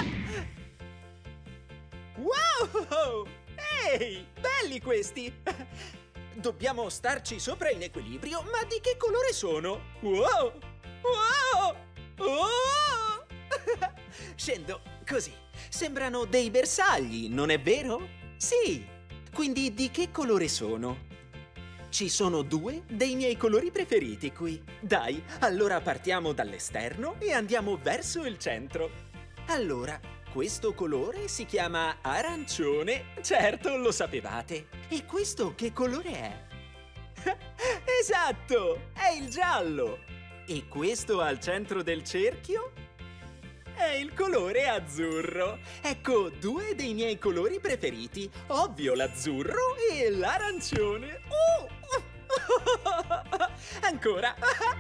Wow! Ehi, belli questi! Dobbiamo starci sopra in equilibrio, ma di che colore sono? Wow! Wow! Oh! Scendo così. Sembrano dei bersagli, non è vero? Sì! Quindi di che colore sono? Ci sono 2 dei miei colori preferiti qui. Dai, allora partiamo dall'esterno e andiamo verso il centro. Allora, questo colore si chiama arancione. Certo, lo sapevate. E questo che colore è? Esatto, è il giallo. E questo al centro del cerchio? È il colore azzurro. Ecco, 2 dei miei colori preferiti. Ovvio, l'azzurro e l'arancione. Ancora.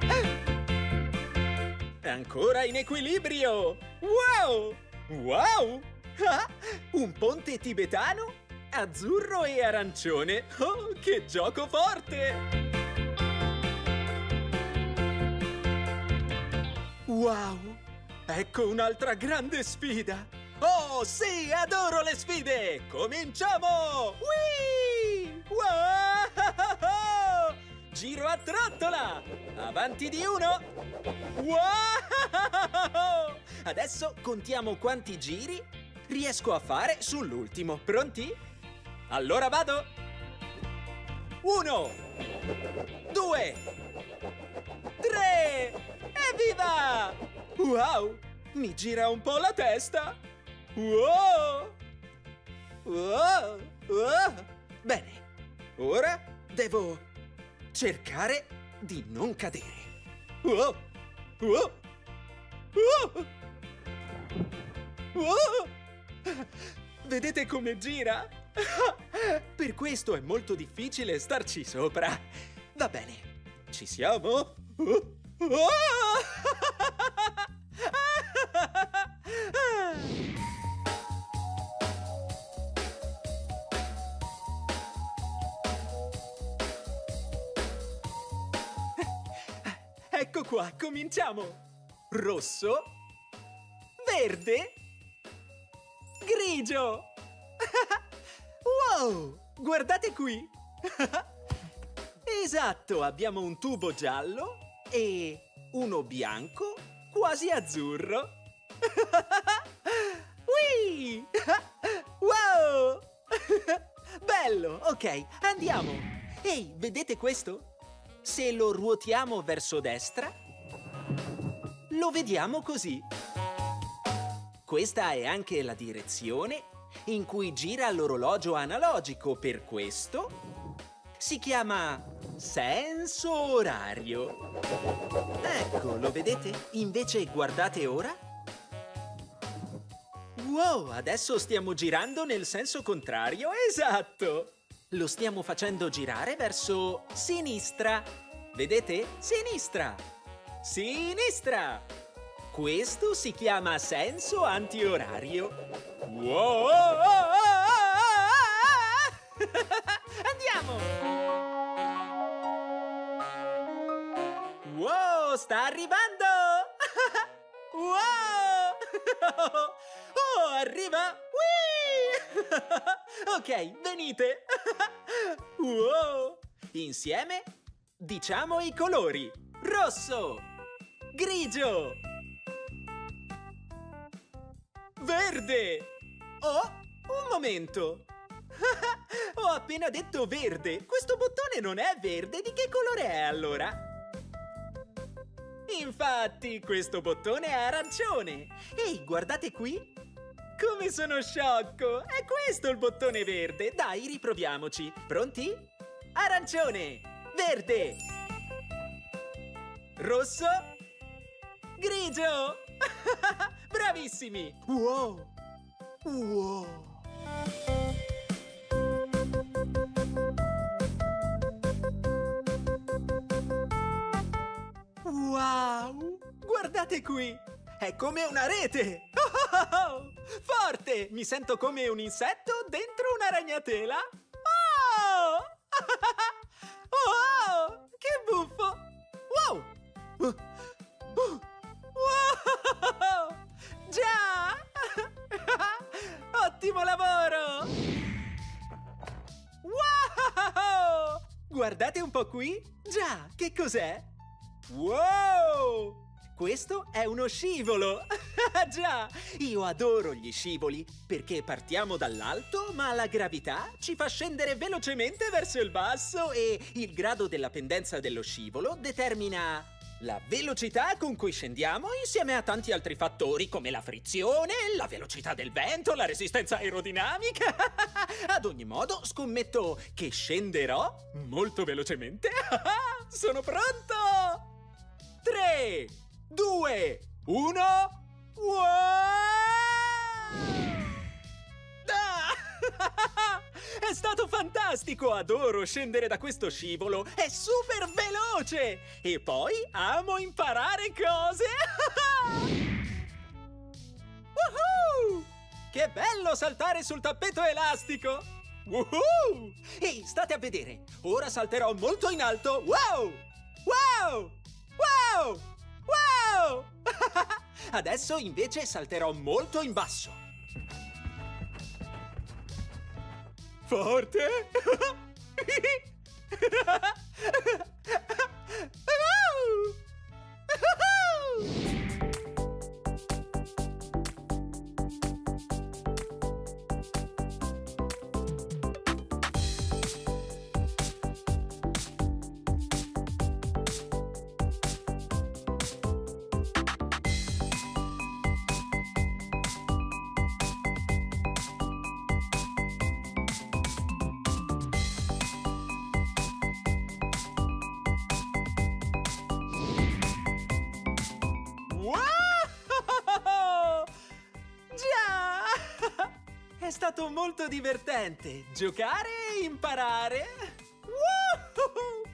Ancora in equilibrio. Wow! Wow! Ah, un ponte tibetano? Azzurro e arancione. Oh, che gioco forte! Wow! Ecco un'altra grande sfida! Oh, sì, adoro le sfide! Cominciamo! Whee! Wow! Giro a trottola! Avanti di 1! Wow! Adesso contiamo quanti giri riesco a fare sull'ultimo. Pronti? Allora vado! 1 2 3 Evviva! Wow! Mi gira un po' la testa! Wow! Wow! Wow! Bene, ora devo cercare di non cadere. Wow! Wow! Wow! Wow! Vedete come gira? Per questo è molto difficile starci sopra. Va bene, ci siamo? Ecco qua, cominciamo! Rosso, verde, grigio! Wow! Guardate qui! Esatto, abbiamo un tubo giallo e uno bianco quasi azzurro. Ui! Wow! Bello! Ok, andiamo! Ehi, vedete questo? Se lo ruotiamo verso destra, lo vediamo così. Questa è anche la direzione in cui gira l'orologio analogico, per questo si chiama senso orario. Ecco, lo vedete? Invece guardate ora. Wow, adesso stiamo girando nel senso contrario, esatto! Lo stiamo facendo girare verso sinistra. Vedete? Sinistra! Sinistra! Questo si chiama senso antiorario. Wow! Andiamo! Wow, sta arrivando! Wow! Oh, arriva! Whee! Ok, venite! Wow! Insieme diciamo i colori. Rosso! Grigio! Verde! Oh, un momento! Ho appena detto verde! Questo bottone non è verde, di che colore è allora? Infatti, questo bottone è arancione! Ehi, guardate qui! Come sono sciocco! È questo il bottone verde! Dai, riproviamoci! Pronti? Arancione! Verde! Rosso! Grigio! Bravissimi! Wow! Wow! Wow! Guardate qui! È come una rete! Oh! Forte! Mi sento come un insetto dentro una ragnatela! Oh! Oh! Che buffo! Wow! Guardate un po' qui. Già, che cos'è? Wow! Questo è uno scivolo! Già, io adoro gli scivoli perché partiamo dall'alto, ma la gravità ci fa scendere velocemente verso il basso e il grado della pendenza dello scivolo determina la velocità con cui scendiamo insieme a tanti altri fattori come la frizione, la velocità del vento, la resistenza aerodinamica. Ad ogni modo, scommetto che scenderò molto velocemente. Sono pronto! 3, 2, 1, wow! È stato fantastico! Adoro scendere da questo scivolo! È super veloce! E poi amo imparare cose! Woohoo! Che bello saltare sul tappeto elastico! Woohoo! Ehi, state a vedere! Ora salterò molto in alto! Wow! Wow! Wow! Wow! Adesso invece salterò molto in basso. Forte! Wow! Già! È stato molto divertente giocare e imparare. Woohoo!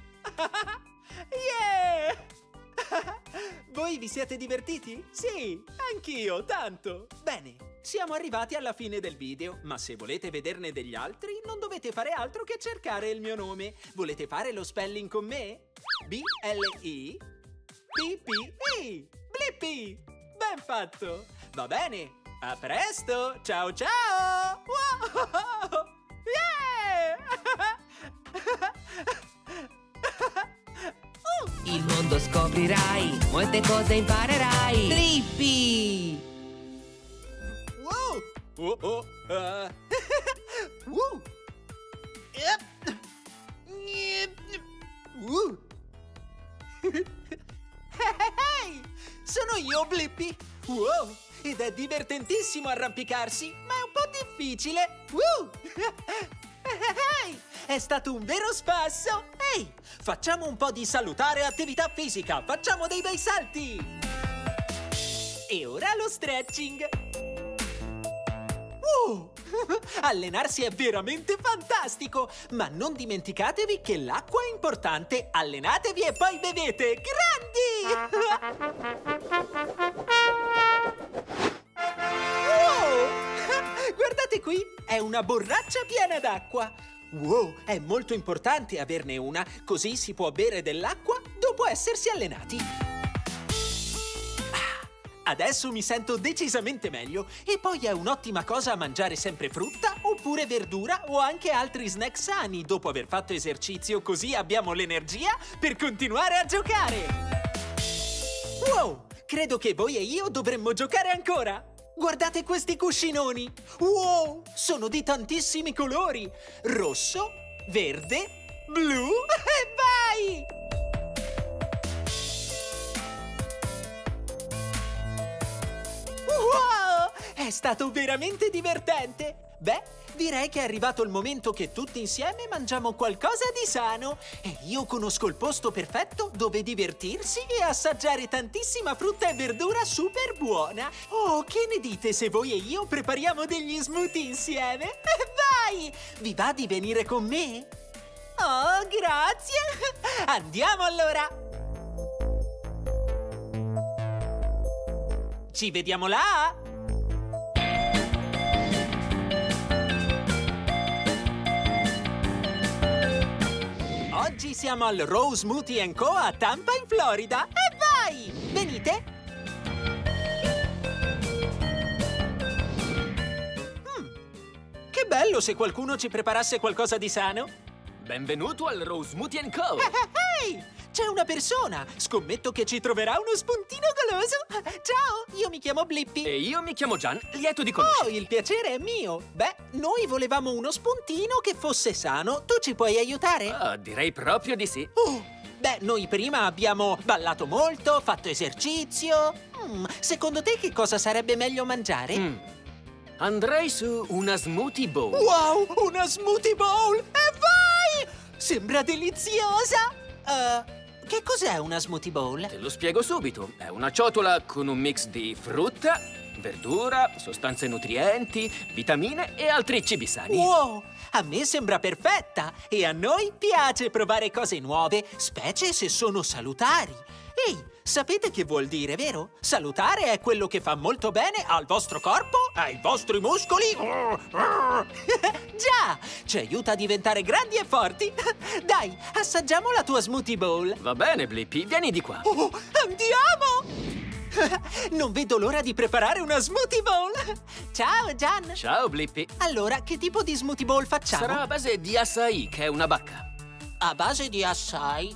Yeah! Voi vi siete divertiti? Sì, anch'io, tanto. Bene, siamo arrivati alla fine del video, ma se volete vederne degli altri, non dovete fare altro che cercare il mio nome. Volete fare lo spelling con me? B-L-I-P-P-I! Blippi! Ben fatto! Va bene, a presto! Ciao ciao! Wow! Yeah! Il mondo scoprirai, molte cose imparerai. Blippi! Wow! Oh, oh, Woo! Yep. Hey! Sono io, Blippi! Wow! Ed è divertentissimo arrampicarsi, ma è un po' difficile! Hey! È stato un vero spasso! Ehi! Facciamo un po' di salutare attività fisica! Facciamo dei bei salti! E ora lo stretching! Allenarsi è veramente fantastico! Ma non dimenticatevi che l'acqua è importante! Allenatevi e poi bevete! Grandi! Wow! Guardate qui! È una borraccia piena d'acqua! Wow! È molto importante averne una, così si può bere dell'acqua dopo essersi allenati! Adesso mi sento decisamente meglio e poi è un'ottima cosa mangiare sempre frutta oppure verdura o anche altri snack sani dopo aver fatto esercizio, così abbiamo l'energia per continuare a giocare! Wow! Credo che voi e io dovremmo giocare ancora! Guardate questi cuscinoni! Wow! Sono di tantissimi colori! Rosso, verde, blu e vai! Wow! È stato veramente divertente! Beh, direi che è arrivato il momento che tutti insieme mangiamo qualcosa di sano. E io conosco il posto perfetto dove divertirsi e assaggiare tantissima frutta e verdura super buona. Oh, che ne dite se voi e io prepariamo degli smoothie insieme? Vai! Vi va di venire con me? Oh, grazie! Andiamo allora! Ci vediamo là! Oggi siamo al Raw Smoothie & Co. a Tampa, in Florida. E vai! Venite! Che bello se qualcuno ci preparasse qualcosa di sano. benvenuto al Rose Smoothie & Co. Ehi! C'è una persona! Scommetto che ci troverà uno spuntino goloso! Ciao, io mi chiamo Blippi. E io mi chiamo Gian, lieto di Oh, conoscerti. il piacere è mio! Beh, noi volevamo uno spuntino che fosse sano. Tu ci puoi aiutare? Ah, direi proprio di sì. Beh, noi prima abbiamo ballato molto, fatto esercizio. Secondo te che cosa sarebbe meglio mangiare? Andrei su una smoothie bowl. Wow, una smoothie bowl! E vai! Sembra deliziosa! Che cos'è una smoothie bowl? Te lo spiego subito. È una ciotola con un mix di frutta, verdura, sostanze nutrienti, vitamine e altri cibi sani. Wow! A me sembra perfetta! E a noi piace provare cose nuove, specie se sono salutari. Ehi, sapete che vuol dire, vero? Salutare è quello che fa molto bene al vostro corpo, ai vostri muscoli. Già! Ci aiuta a diventare grandi e forti. Dai, assaggiamo la tua smoothie bowl. Va bene, Blippi, vieni di qua. Oh, andiamo! Non vedo l'ora di preparare una smoothie bowl. Ciao, Gian. Ciao, Blippi. Allora, che tipo di smoothie bowl facciamo? Sarà a base di acai, che è una bacca. A base di acai?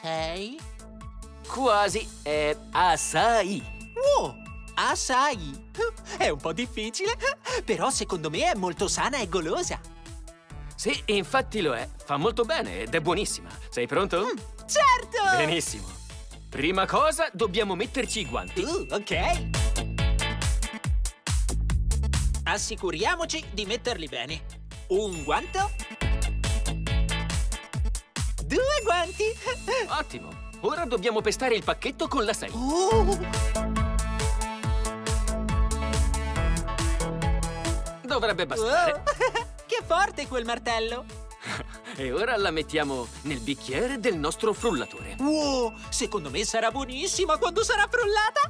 Quasi, è acai. Wow, acai. È un po' difficile, però secondo me è molto sana e golosa. Sì, infatti lo è. Fa molto bene ed è buonissima. Sei pronto? Certo! Benissimo. Prima cosa, dobbiamo metterci i guanti. Ok. Assicuriamoci di metterli bene. Un guanto. 2 guanti. Ottimo. Ora dobbiamo pestare il pacchetto con l'acai. Dovrebbe bastare. Che forte quel martello. E ora la mettiamo nel bicchiere del nostro frullatore. Wow, secondo me sarà buonissima quando sarà frullata.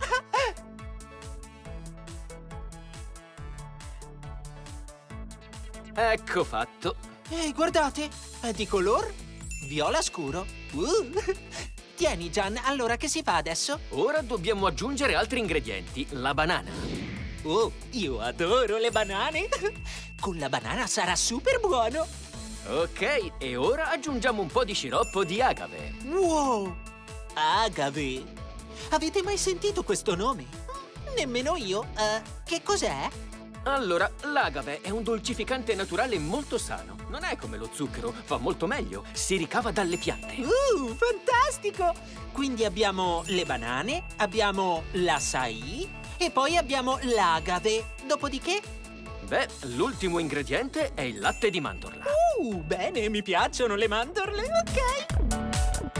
Ecco fatto. Ehi, guardate, è di color viola scuro. Tieni, Gian, allora che si fa adesso? Ora dobbiamo aggiungere altri ingredienti, la banana. Oh, io adoro le banane. Con la banana sarà super buono. Ok, e ora aggiungiamo un po' di sciroppo di agave. Wow, agave. Avete mai sentito questo nome? Nemmeno io. Che cos'è? Allora, l'agave è un dolcificante naturale molto sano. Non è come lo zucchero, fa molto meglio. Si ricava dalle piante. Fantastico! Quindi abbiamo le banane, abbiamo l'acai e poi abbiamo l'agave. Dopodiché? Beh, l'ultimo ingrediente è il latte di mandorla. Bene, mi piacciono le mandorle, ok!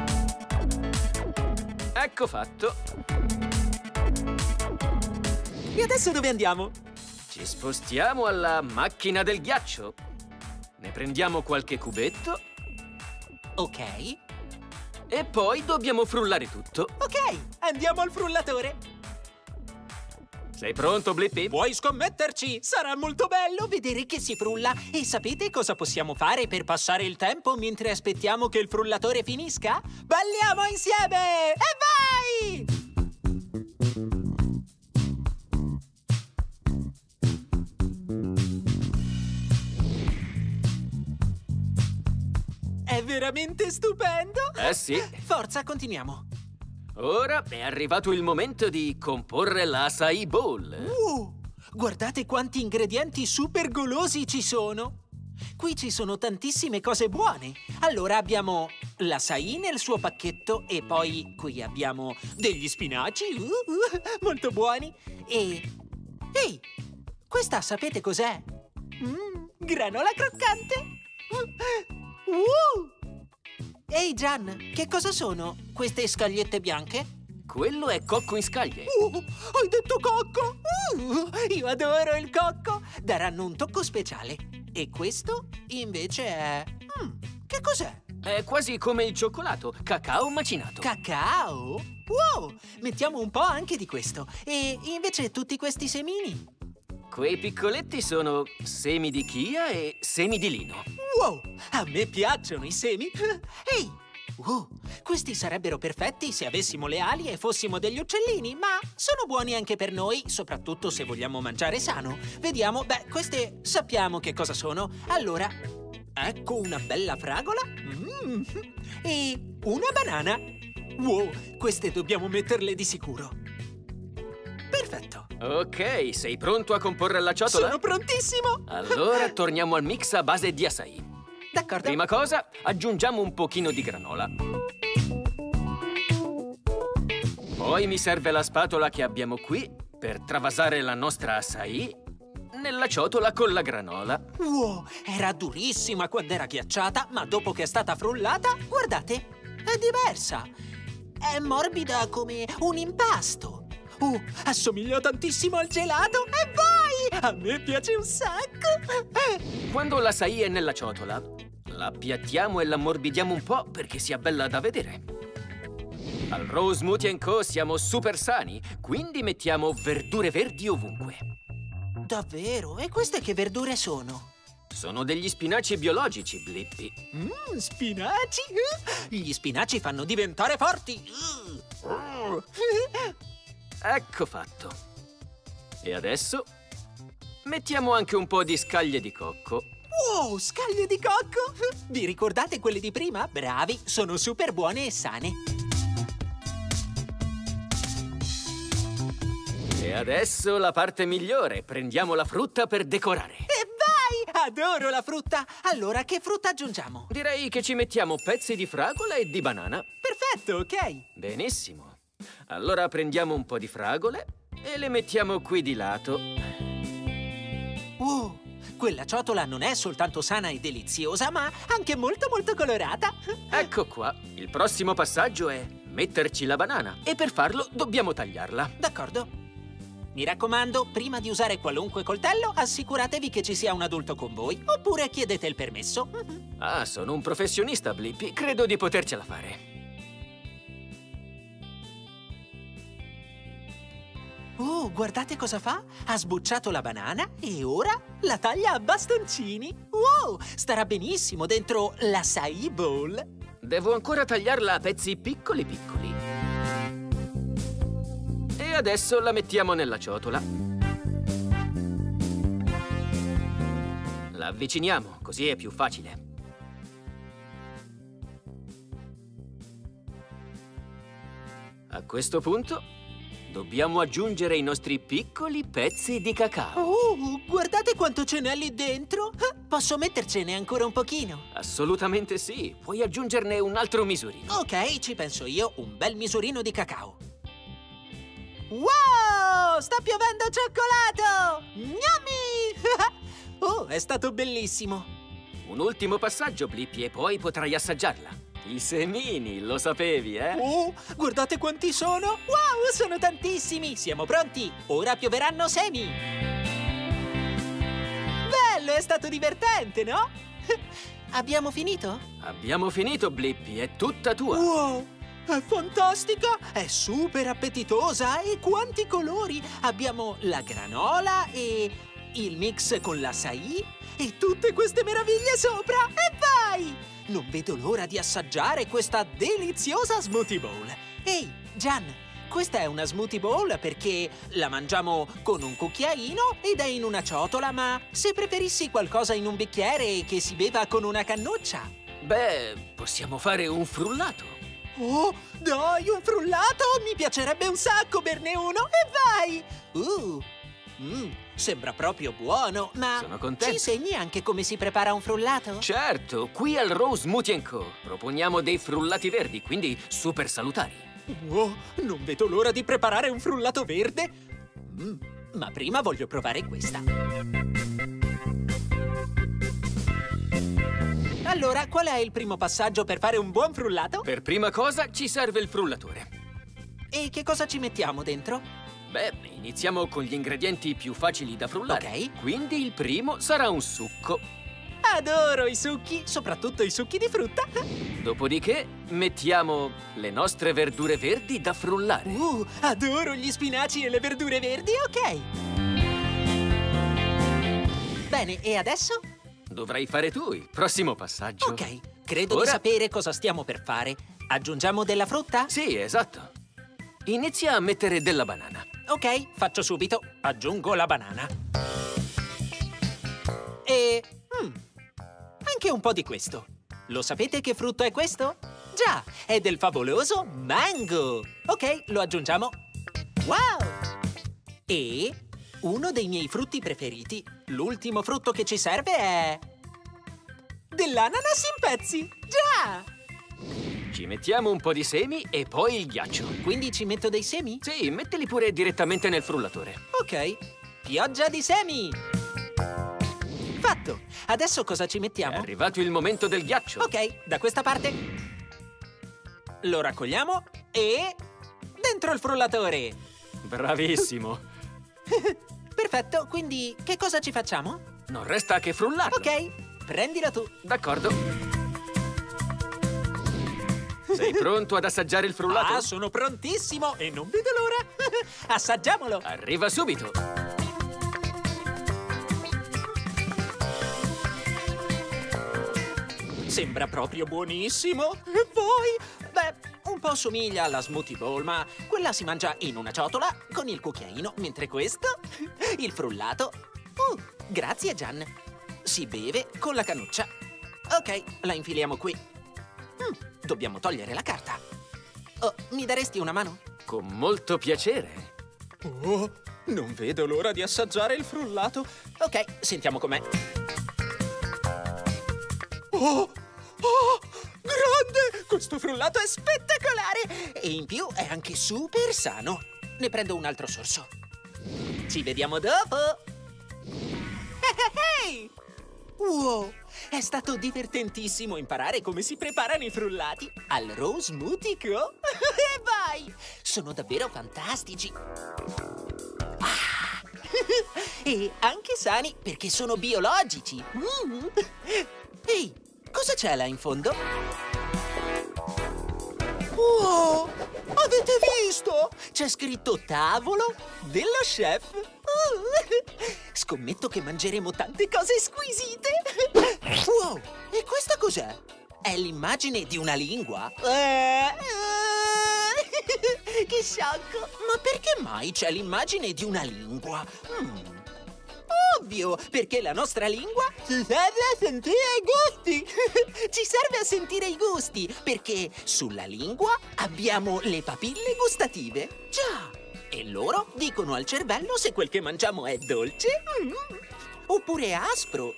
Ecco fatto. E adesso dove andiamo? Ci spostiamo alla macchina del ghiaccio. Ne prendiamo qualche cubetto Ok. e poi dobbiamo frullare tutto. Ok, andiamo al frullatore. Sei pronto, Blippi? Puoi scommetterci! Sarà molto bello vedere che si frulla. E sapete cosa possiamo fare per passare il tempo mentre aspettiamo che il frullatore finisca? Balliamo insieme! E vai! È veramente stupendo! Eh sì. Forza, continuiamo. Ora è arrivato il momento di comporre la acai bowl. Guardate quanti ingredienti super golosi ci sono! Qui ci sono tantissime cose buone. Allora abbiamo l'acai nel suo pacchetto e poi qui abbiamo degli spinaci, molto buoni. E... Ehi, questa sapete cos'è? Granola croccante! Ehi Gian, che cosa sono queste scagliette bianche? Quello è cocco in scaglie. Hai detto cocco! Io adoro il cocco! Daranno un tocco speciale. E questo invece è... che cos'è? È quasi come il cioccolato, cacao macinato. Cacao? Wow! Mettiamo un po' anche di questo. E invece tutti questi semini? Quei piccoletti sono semi di chia e semi di lino. Wow! A me piacciono i semi! Ehi! Questi sarebbero perfetti se avessimo le ali e fossimo degli uccellini, ma sono buoni anche per noi, soprattutto se vogliamo mangiare sano. Vediamo, queste sappiamo che cosa sono. Allora, Ecco una bella fragola. E una banana. Wow, queste dobbiamo metterle di sicuro. Perfetto. Ok, sei pronto a comporre la ciotola? Sono prontissimo. Allora torniamo al mix a base di açaí. D'accordo. Prima cosa, aggiungiamo un pochino di granola. Poi mi serve la spatola che abbiamo qui per travasare la nostra açaí nella ciotola con la granola. Wow, era durissima quando era ghiacciata, ma dopo che è stata frullata, guardate, è diversa. È morbida come un impasto. Assomiglia tantissimo al gelato. E vai! A me piace un sacco. Quando l'açaí è nella ciotola, la appiattiamo e l'ammorbidiamo un po' perché sia bella da vedere. Al Raw Smoothie & Co. siamo super sani, quindi mettiamo verdure verdi ovunque. Davvero? E queste che verdure sono? Sono degli spinaci biologici, Blippi. Spinaci? Gli spinaci fanno diventare forti. Ecco fatto. E adesso mettiamo anche un po' di scaglie di cocco. Wow, scaglie di cocco! Vi ricordate quelle di prima? Bravi, sono super buone e sane. E adesso la parte migliore. Prendiamo la frutta per decorare. E vai! Adoro la frutta! Allora, che frutta aggiungiamo? Direi che ci mettiamo pezzi di fragola e di banana. Perfetto, ok. Benissimo. Allora prendiamo un po' di fragole e le mettiamo qui di lato. Quella ciotola non è soltanto sana e deliziosa, ma anche molto molto colorata. Ecco qua. Il prossimo passaggio è metterci la banana. E per farlo dobbiamo tagliarla. D'accordo. Mi raccomando, prima di usare qualunque coltello, assicuratevi che ci sia un adulto con voi, oppure chiedete il permesso. Ah, sono un professionista, Blippi. Credo di potercela fare. Guardate cosa fa? Ha sbucciato la banana e ora la taglia a bastoncini. Wow, starà benissimo dentro l'Acai Bowl. Devo ancora tagliarla a pezzi piccoli piccoli. E adesso la mettiamo nella ciotola. La avviciniamo, così è più facile. A questo punto dobbiamo aggiungere i nostri piccoli pezzi di cacao. Guardate quanto ce n'è lì dentro. Posso mettercene ancora un pochino? Assolutamente sì. Puoi aggiungerne un altro misurino. Ok, ci penso io. Un bel misurino di cacao. Wow! Sta piovendo cioccolato! Yummy! È stato bellissimo. Un ultimo passaggio, Blippi, e poi potrai assaggiarla. I semini, lo sapevi, eh? Guardate quanti sono! Wow, sono tantissimi! Siamo pronti! Ora pioveranno semi! Bello, è stato divertente, no? Abbiamo finito? Abbiamo finito, Blippi, è tutta tua! Wow! È fantastica! È super appetitosa! E quanti colori! Abbiamo la granola e il mix con l'Acai e tutte queste meraviglie sopra! E vai! Non vedo l'ora di assaggiare questa deliziosa smoothie bowl. Ehi, Gian, questa è una smoothie bowl perché la mangiamo con un cucchiaino ed è in una ciotola, ma se preferissi qualcosa in un bicchiere che si beva con una cannuccia? Beh, possiamo fare un frullato. Dai, un frullato! Mi piacerebbe un sacco berne uno! E vai! Sembra proprio buono, ma sono contento. Ci insegni anche come si prepara un frullato? Certo, qui al Raw Smoothie & Co. proponiamo dei frullati verdi, quindi super salutari. Non vedo l'ora di preparare un frullato verde! Ma prima voglio provare questa. Allora, qual è il primo passaggio per fare un buon frullato? Per prima cosa ci serve il frullatore. E che cosa ci mettiamo dentro? Beh, iniziamo con gli ingredienti più facili da frullare. Ok. Quindi il primo sarà un succo. Adoro i succhi, soprattutto i succhi di frutta. Dopodiché mettiamo le nostre verdure verdi da frullare. Adoro gli spinaci e le verdure verdi, ok. Bene, e adesso? Dovrai fare tu il prossimo passaggio. Ok, credo di sapere cosa stiamo per fare. Aggiungiamo della frutta? Sì, esatto. Inizia a mettere della banana. Ok, faccio subito. Aggiungo la banana. E... anche un po' di questo. Lo sapete che frutto è questo? Già, è del favoloso mango. Ok, lo aggiungiamo. Wow! E uno dei miei frutti preferiti, l'ultimo frutto che ci serve è... dell'ananas in pezzi! Già! Ci mettiamo un po' di semi e poi il ghiaccio. Quindi ci metto dei semi? Sì, mettili pure direttamente nel frullatore. Ok, pioggia di semi! Fatto! Adesso cosa ci È mettiamo? arrivato il momento del ghiaccio. Ok, da questa parte. Lo raccogliamo e... dentro il frullatore! Bravissimo. Perfetto, quindi che cosa ci facciamo? Non resta che frullarlo. Ok, prendilo tu. D'accordo. Sei pronto ad assaggiare il frullato? Ah, sono prontissimo e non vedo l'ora. Assaggiamolo. Arriva subito. Sembra proprio buonissimo. E voi? Beh, un po' somiglia alla smoothie bowl, ma quella si mangia in una ciotola con il cucchiaino, mentre questo, il frullato... grazie Gian. Si beve con la cannuccia. Ok, la infiliamo qui. Dobbiamo togliere la carta. Oh, mi daresti una mano? Con molto piacere. Oh, non vedo l'ora di assaggiare il frullato. Ok, sentiamo com'è. Oh, grande! Questo frullato è spettacolare! E in più è anche super sano. Ne prendo un altro sorso. Ci vediamo dopo! Hey! Wow! È stato divertentissimo imparare come si preparano i frullati al Rose Smoothie Co. E vai! Sono davvero fantastici! Ah! E anche sani perché sono biologici! Ehi, cosa c'è là in fondo? Wow! Avete visto? C'è scritto tavolo dello chef. Scommetto che mangeremo tante cose squisite. Wow! E questa cos'è? È l'immagine di una lingua? Che sciocco! Ma perché mai c'è l'immagine di una lingua? Ovvio, perché la nostra lingua ci serve a sentire i gusti. Ci serve a sentire i gusti, perché sulla lingua abbiamo le papille gustative. Già, e loro dicono al cervello se quel che mangiamo è dolce oppure aspro.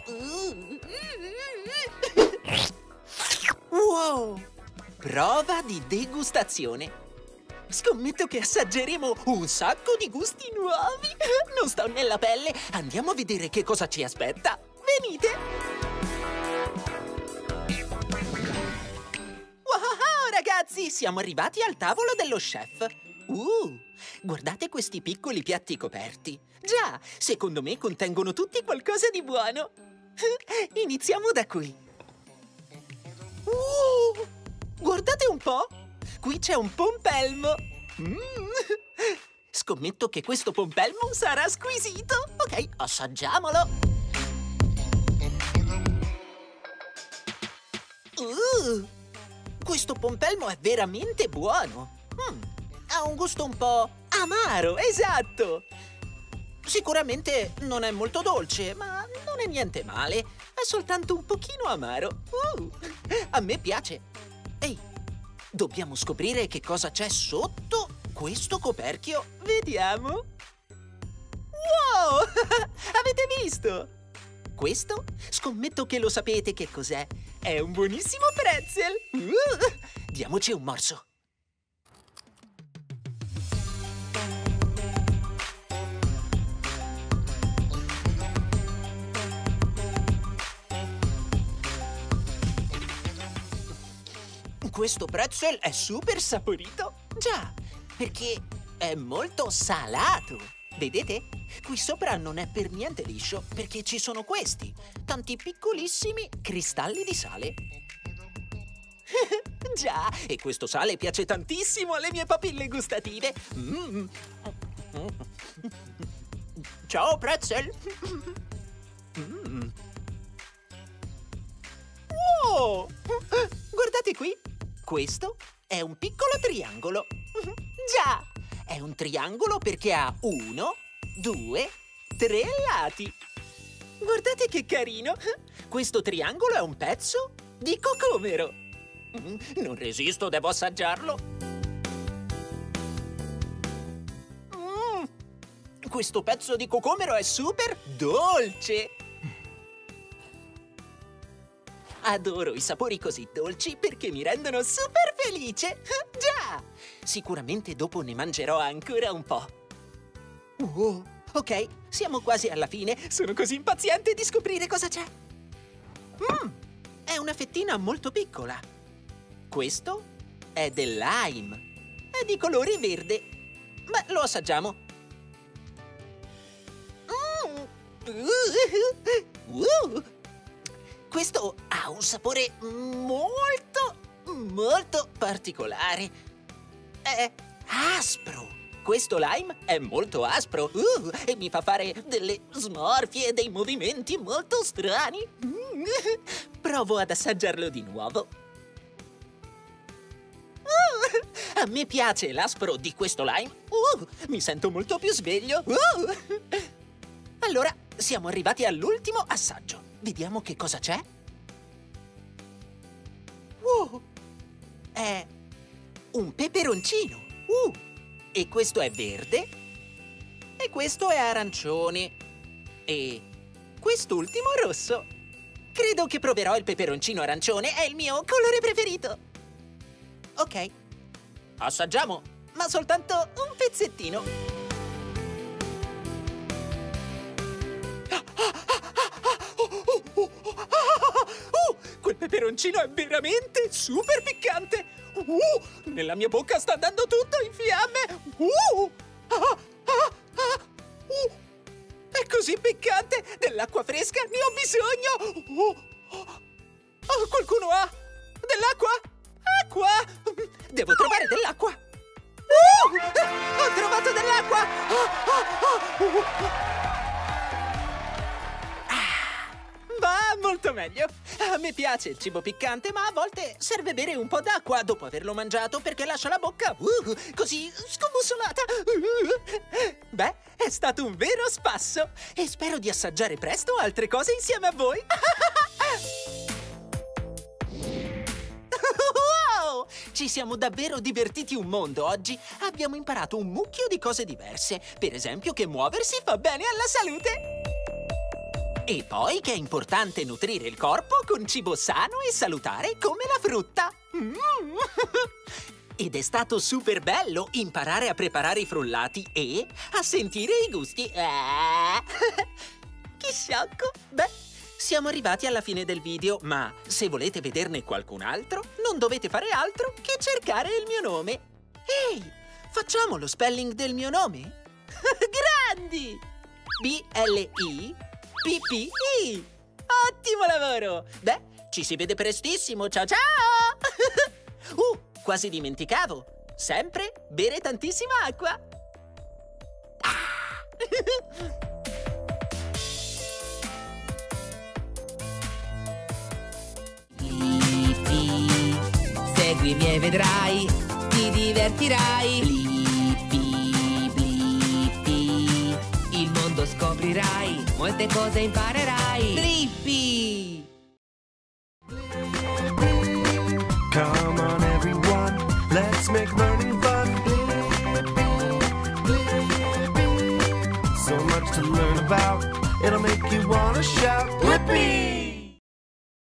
Wow! Prova di degustazione. Scommetto che assaggeremo un sacco di gusti nuovi. Non sto nella pelle. Andiamo a vedere che cosa ci aspetta. Venite. Wow, ragazzi, siamo arrivati al tavolo dello chef. Guardate questi piccoli piatti coperti. Già, secondo me contengono tutti qualcosa di buono. Iniziamo da qui. Guardate un po'. Qui c'è un pompelmo. Scommetto che questo pompelmo sarà squisito. Ok, assaggiamolo. Questo pompelmo è veramente buono. Ha un gusto un po' amaro, esatto. Sicuramente non è molto dolce, ma non è niente male. È soltanto un pochino amaro. A me piace. Ehi, dobbiamo scoprire che cosa c'è sotto questo coperchio. Vediamo. Wow! Avete visto? Questo? Scommetto che lo sapete che cos'è. È un buonissimo pretzel. Diamoci un morso. Questo pretzel è super saporito. Già, perché è molto salato. Vedete? Qui sopra non è per niente liscio, perché ci sono questi, tanti piccolissimi cristalli di sale. Già, e questo sale piace tantissimo alle mie papille gustative. Ciao, pretzel. Wow! Guardate qui. Questo è un piccolo triangolo. Già, è un triangolo perché ha 1, 2, 3 lati. Guardate che carino. questo triangolo è un pezzo di cocomero. Non resisto, devo assaggiarlo. Questo pezzo di cocomero è super dolce. Adoro i sapori così dolci perché mi rendono super felice. Già! Sicuramente dopo ne mangerò ancora un po'. Ok, siamo quasi alla fine. Sono così impaziente di scoprire cosa c'è. È una fettina molto piccola. Questo è del lime. È di colore verde. Ma lo assaggiamo. Questo ha un sapore molto particolare. È aspro. Questo lime è molto aspro e mi fa fare delle smorfie e dei movimenti molto strani. Provo ad assaggiarlo di nuovo. A me piace l'aspro di questo lime. Mi sento molto più sveglio. Allora, siamo arrivati all'ultimo assaggio. Vediamo che cosa c'è. È un peperoncino. E questo è verde. E questo è arancione. E quest'ultimo rosso. Credo che proverò il peperoncino arancione. È il mio colore preferito. Ok. Assaggiamo, ma soltanto un pezzettino. Quel peperoncino è veramente super piccante. Nella mia bocca sta andando tutto in fiamme. È così piccante. Dell'acqua fresca, ne ho bisogno. Qualcuno ha dell'acqua? Acqua! Devo trovare dell'acqua. Ho trovato dell'acqua. Va molto meglio. A me piace il cibo piccante, ma a volte serve bere un po' d'acqua dopo averlo mangiato perché lascia la bocca così scombussolata. Beh, è stato un vero spasso e spero di assaggiare presto altre cose insieme a voi. Wow! Ci siamo davvero divertiti un mondo oggi. Abbiamo imparato un mucchio di cose diverse. Per esempio che muoversi fa bene alla salute. E poi che è importante nutrire il corpo con cibo sano e salutare come la frutta. Ed è stato super bello imparare a preparare i frullati e a sentire i gusti. Che sciocco! Beh, siamo arrivati alla fine del video, ma se volete vederne qualcun altro, non dovete fare altro che cercare il mio nome. Ehi, facciamo lo spelling del mio nome? Grandi! B-L-I P-P-I! Ottimo lavoro! Beh, ci si vede prestissimo, ciao ciao! Quasi dimenticavo! Sempre bere tantissima acqua! Blippi, seguimi e vedrai, ti divertirai. Blippi, Blippi, il mondo scoprirai, molte cose imparerai. Blippi! Come on everyone, let's make learning fun. So much to learn about, it'll make you wanna shout, Blippi!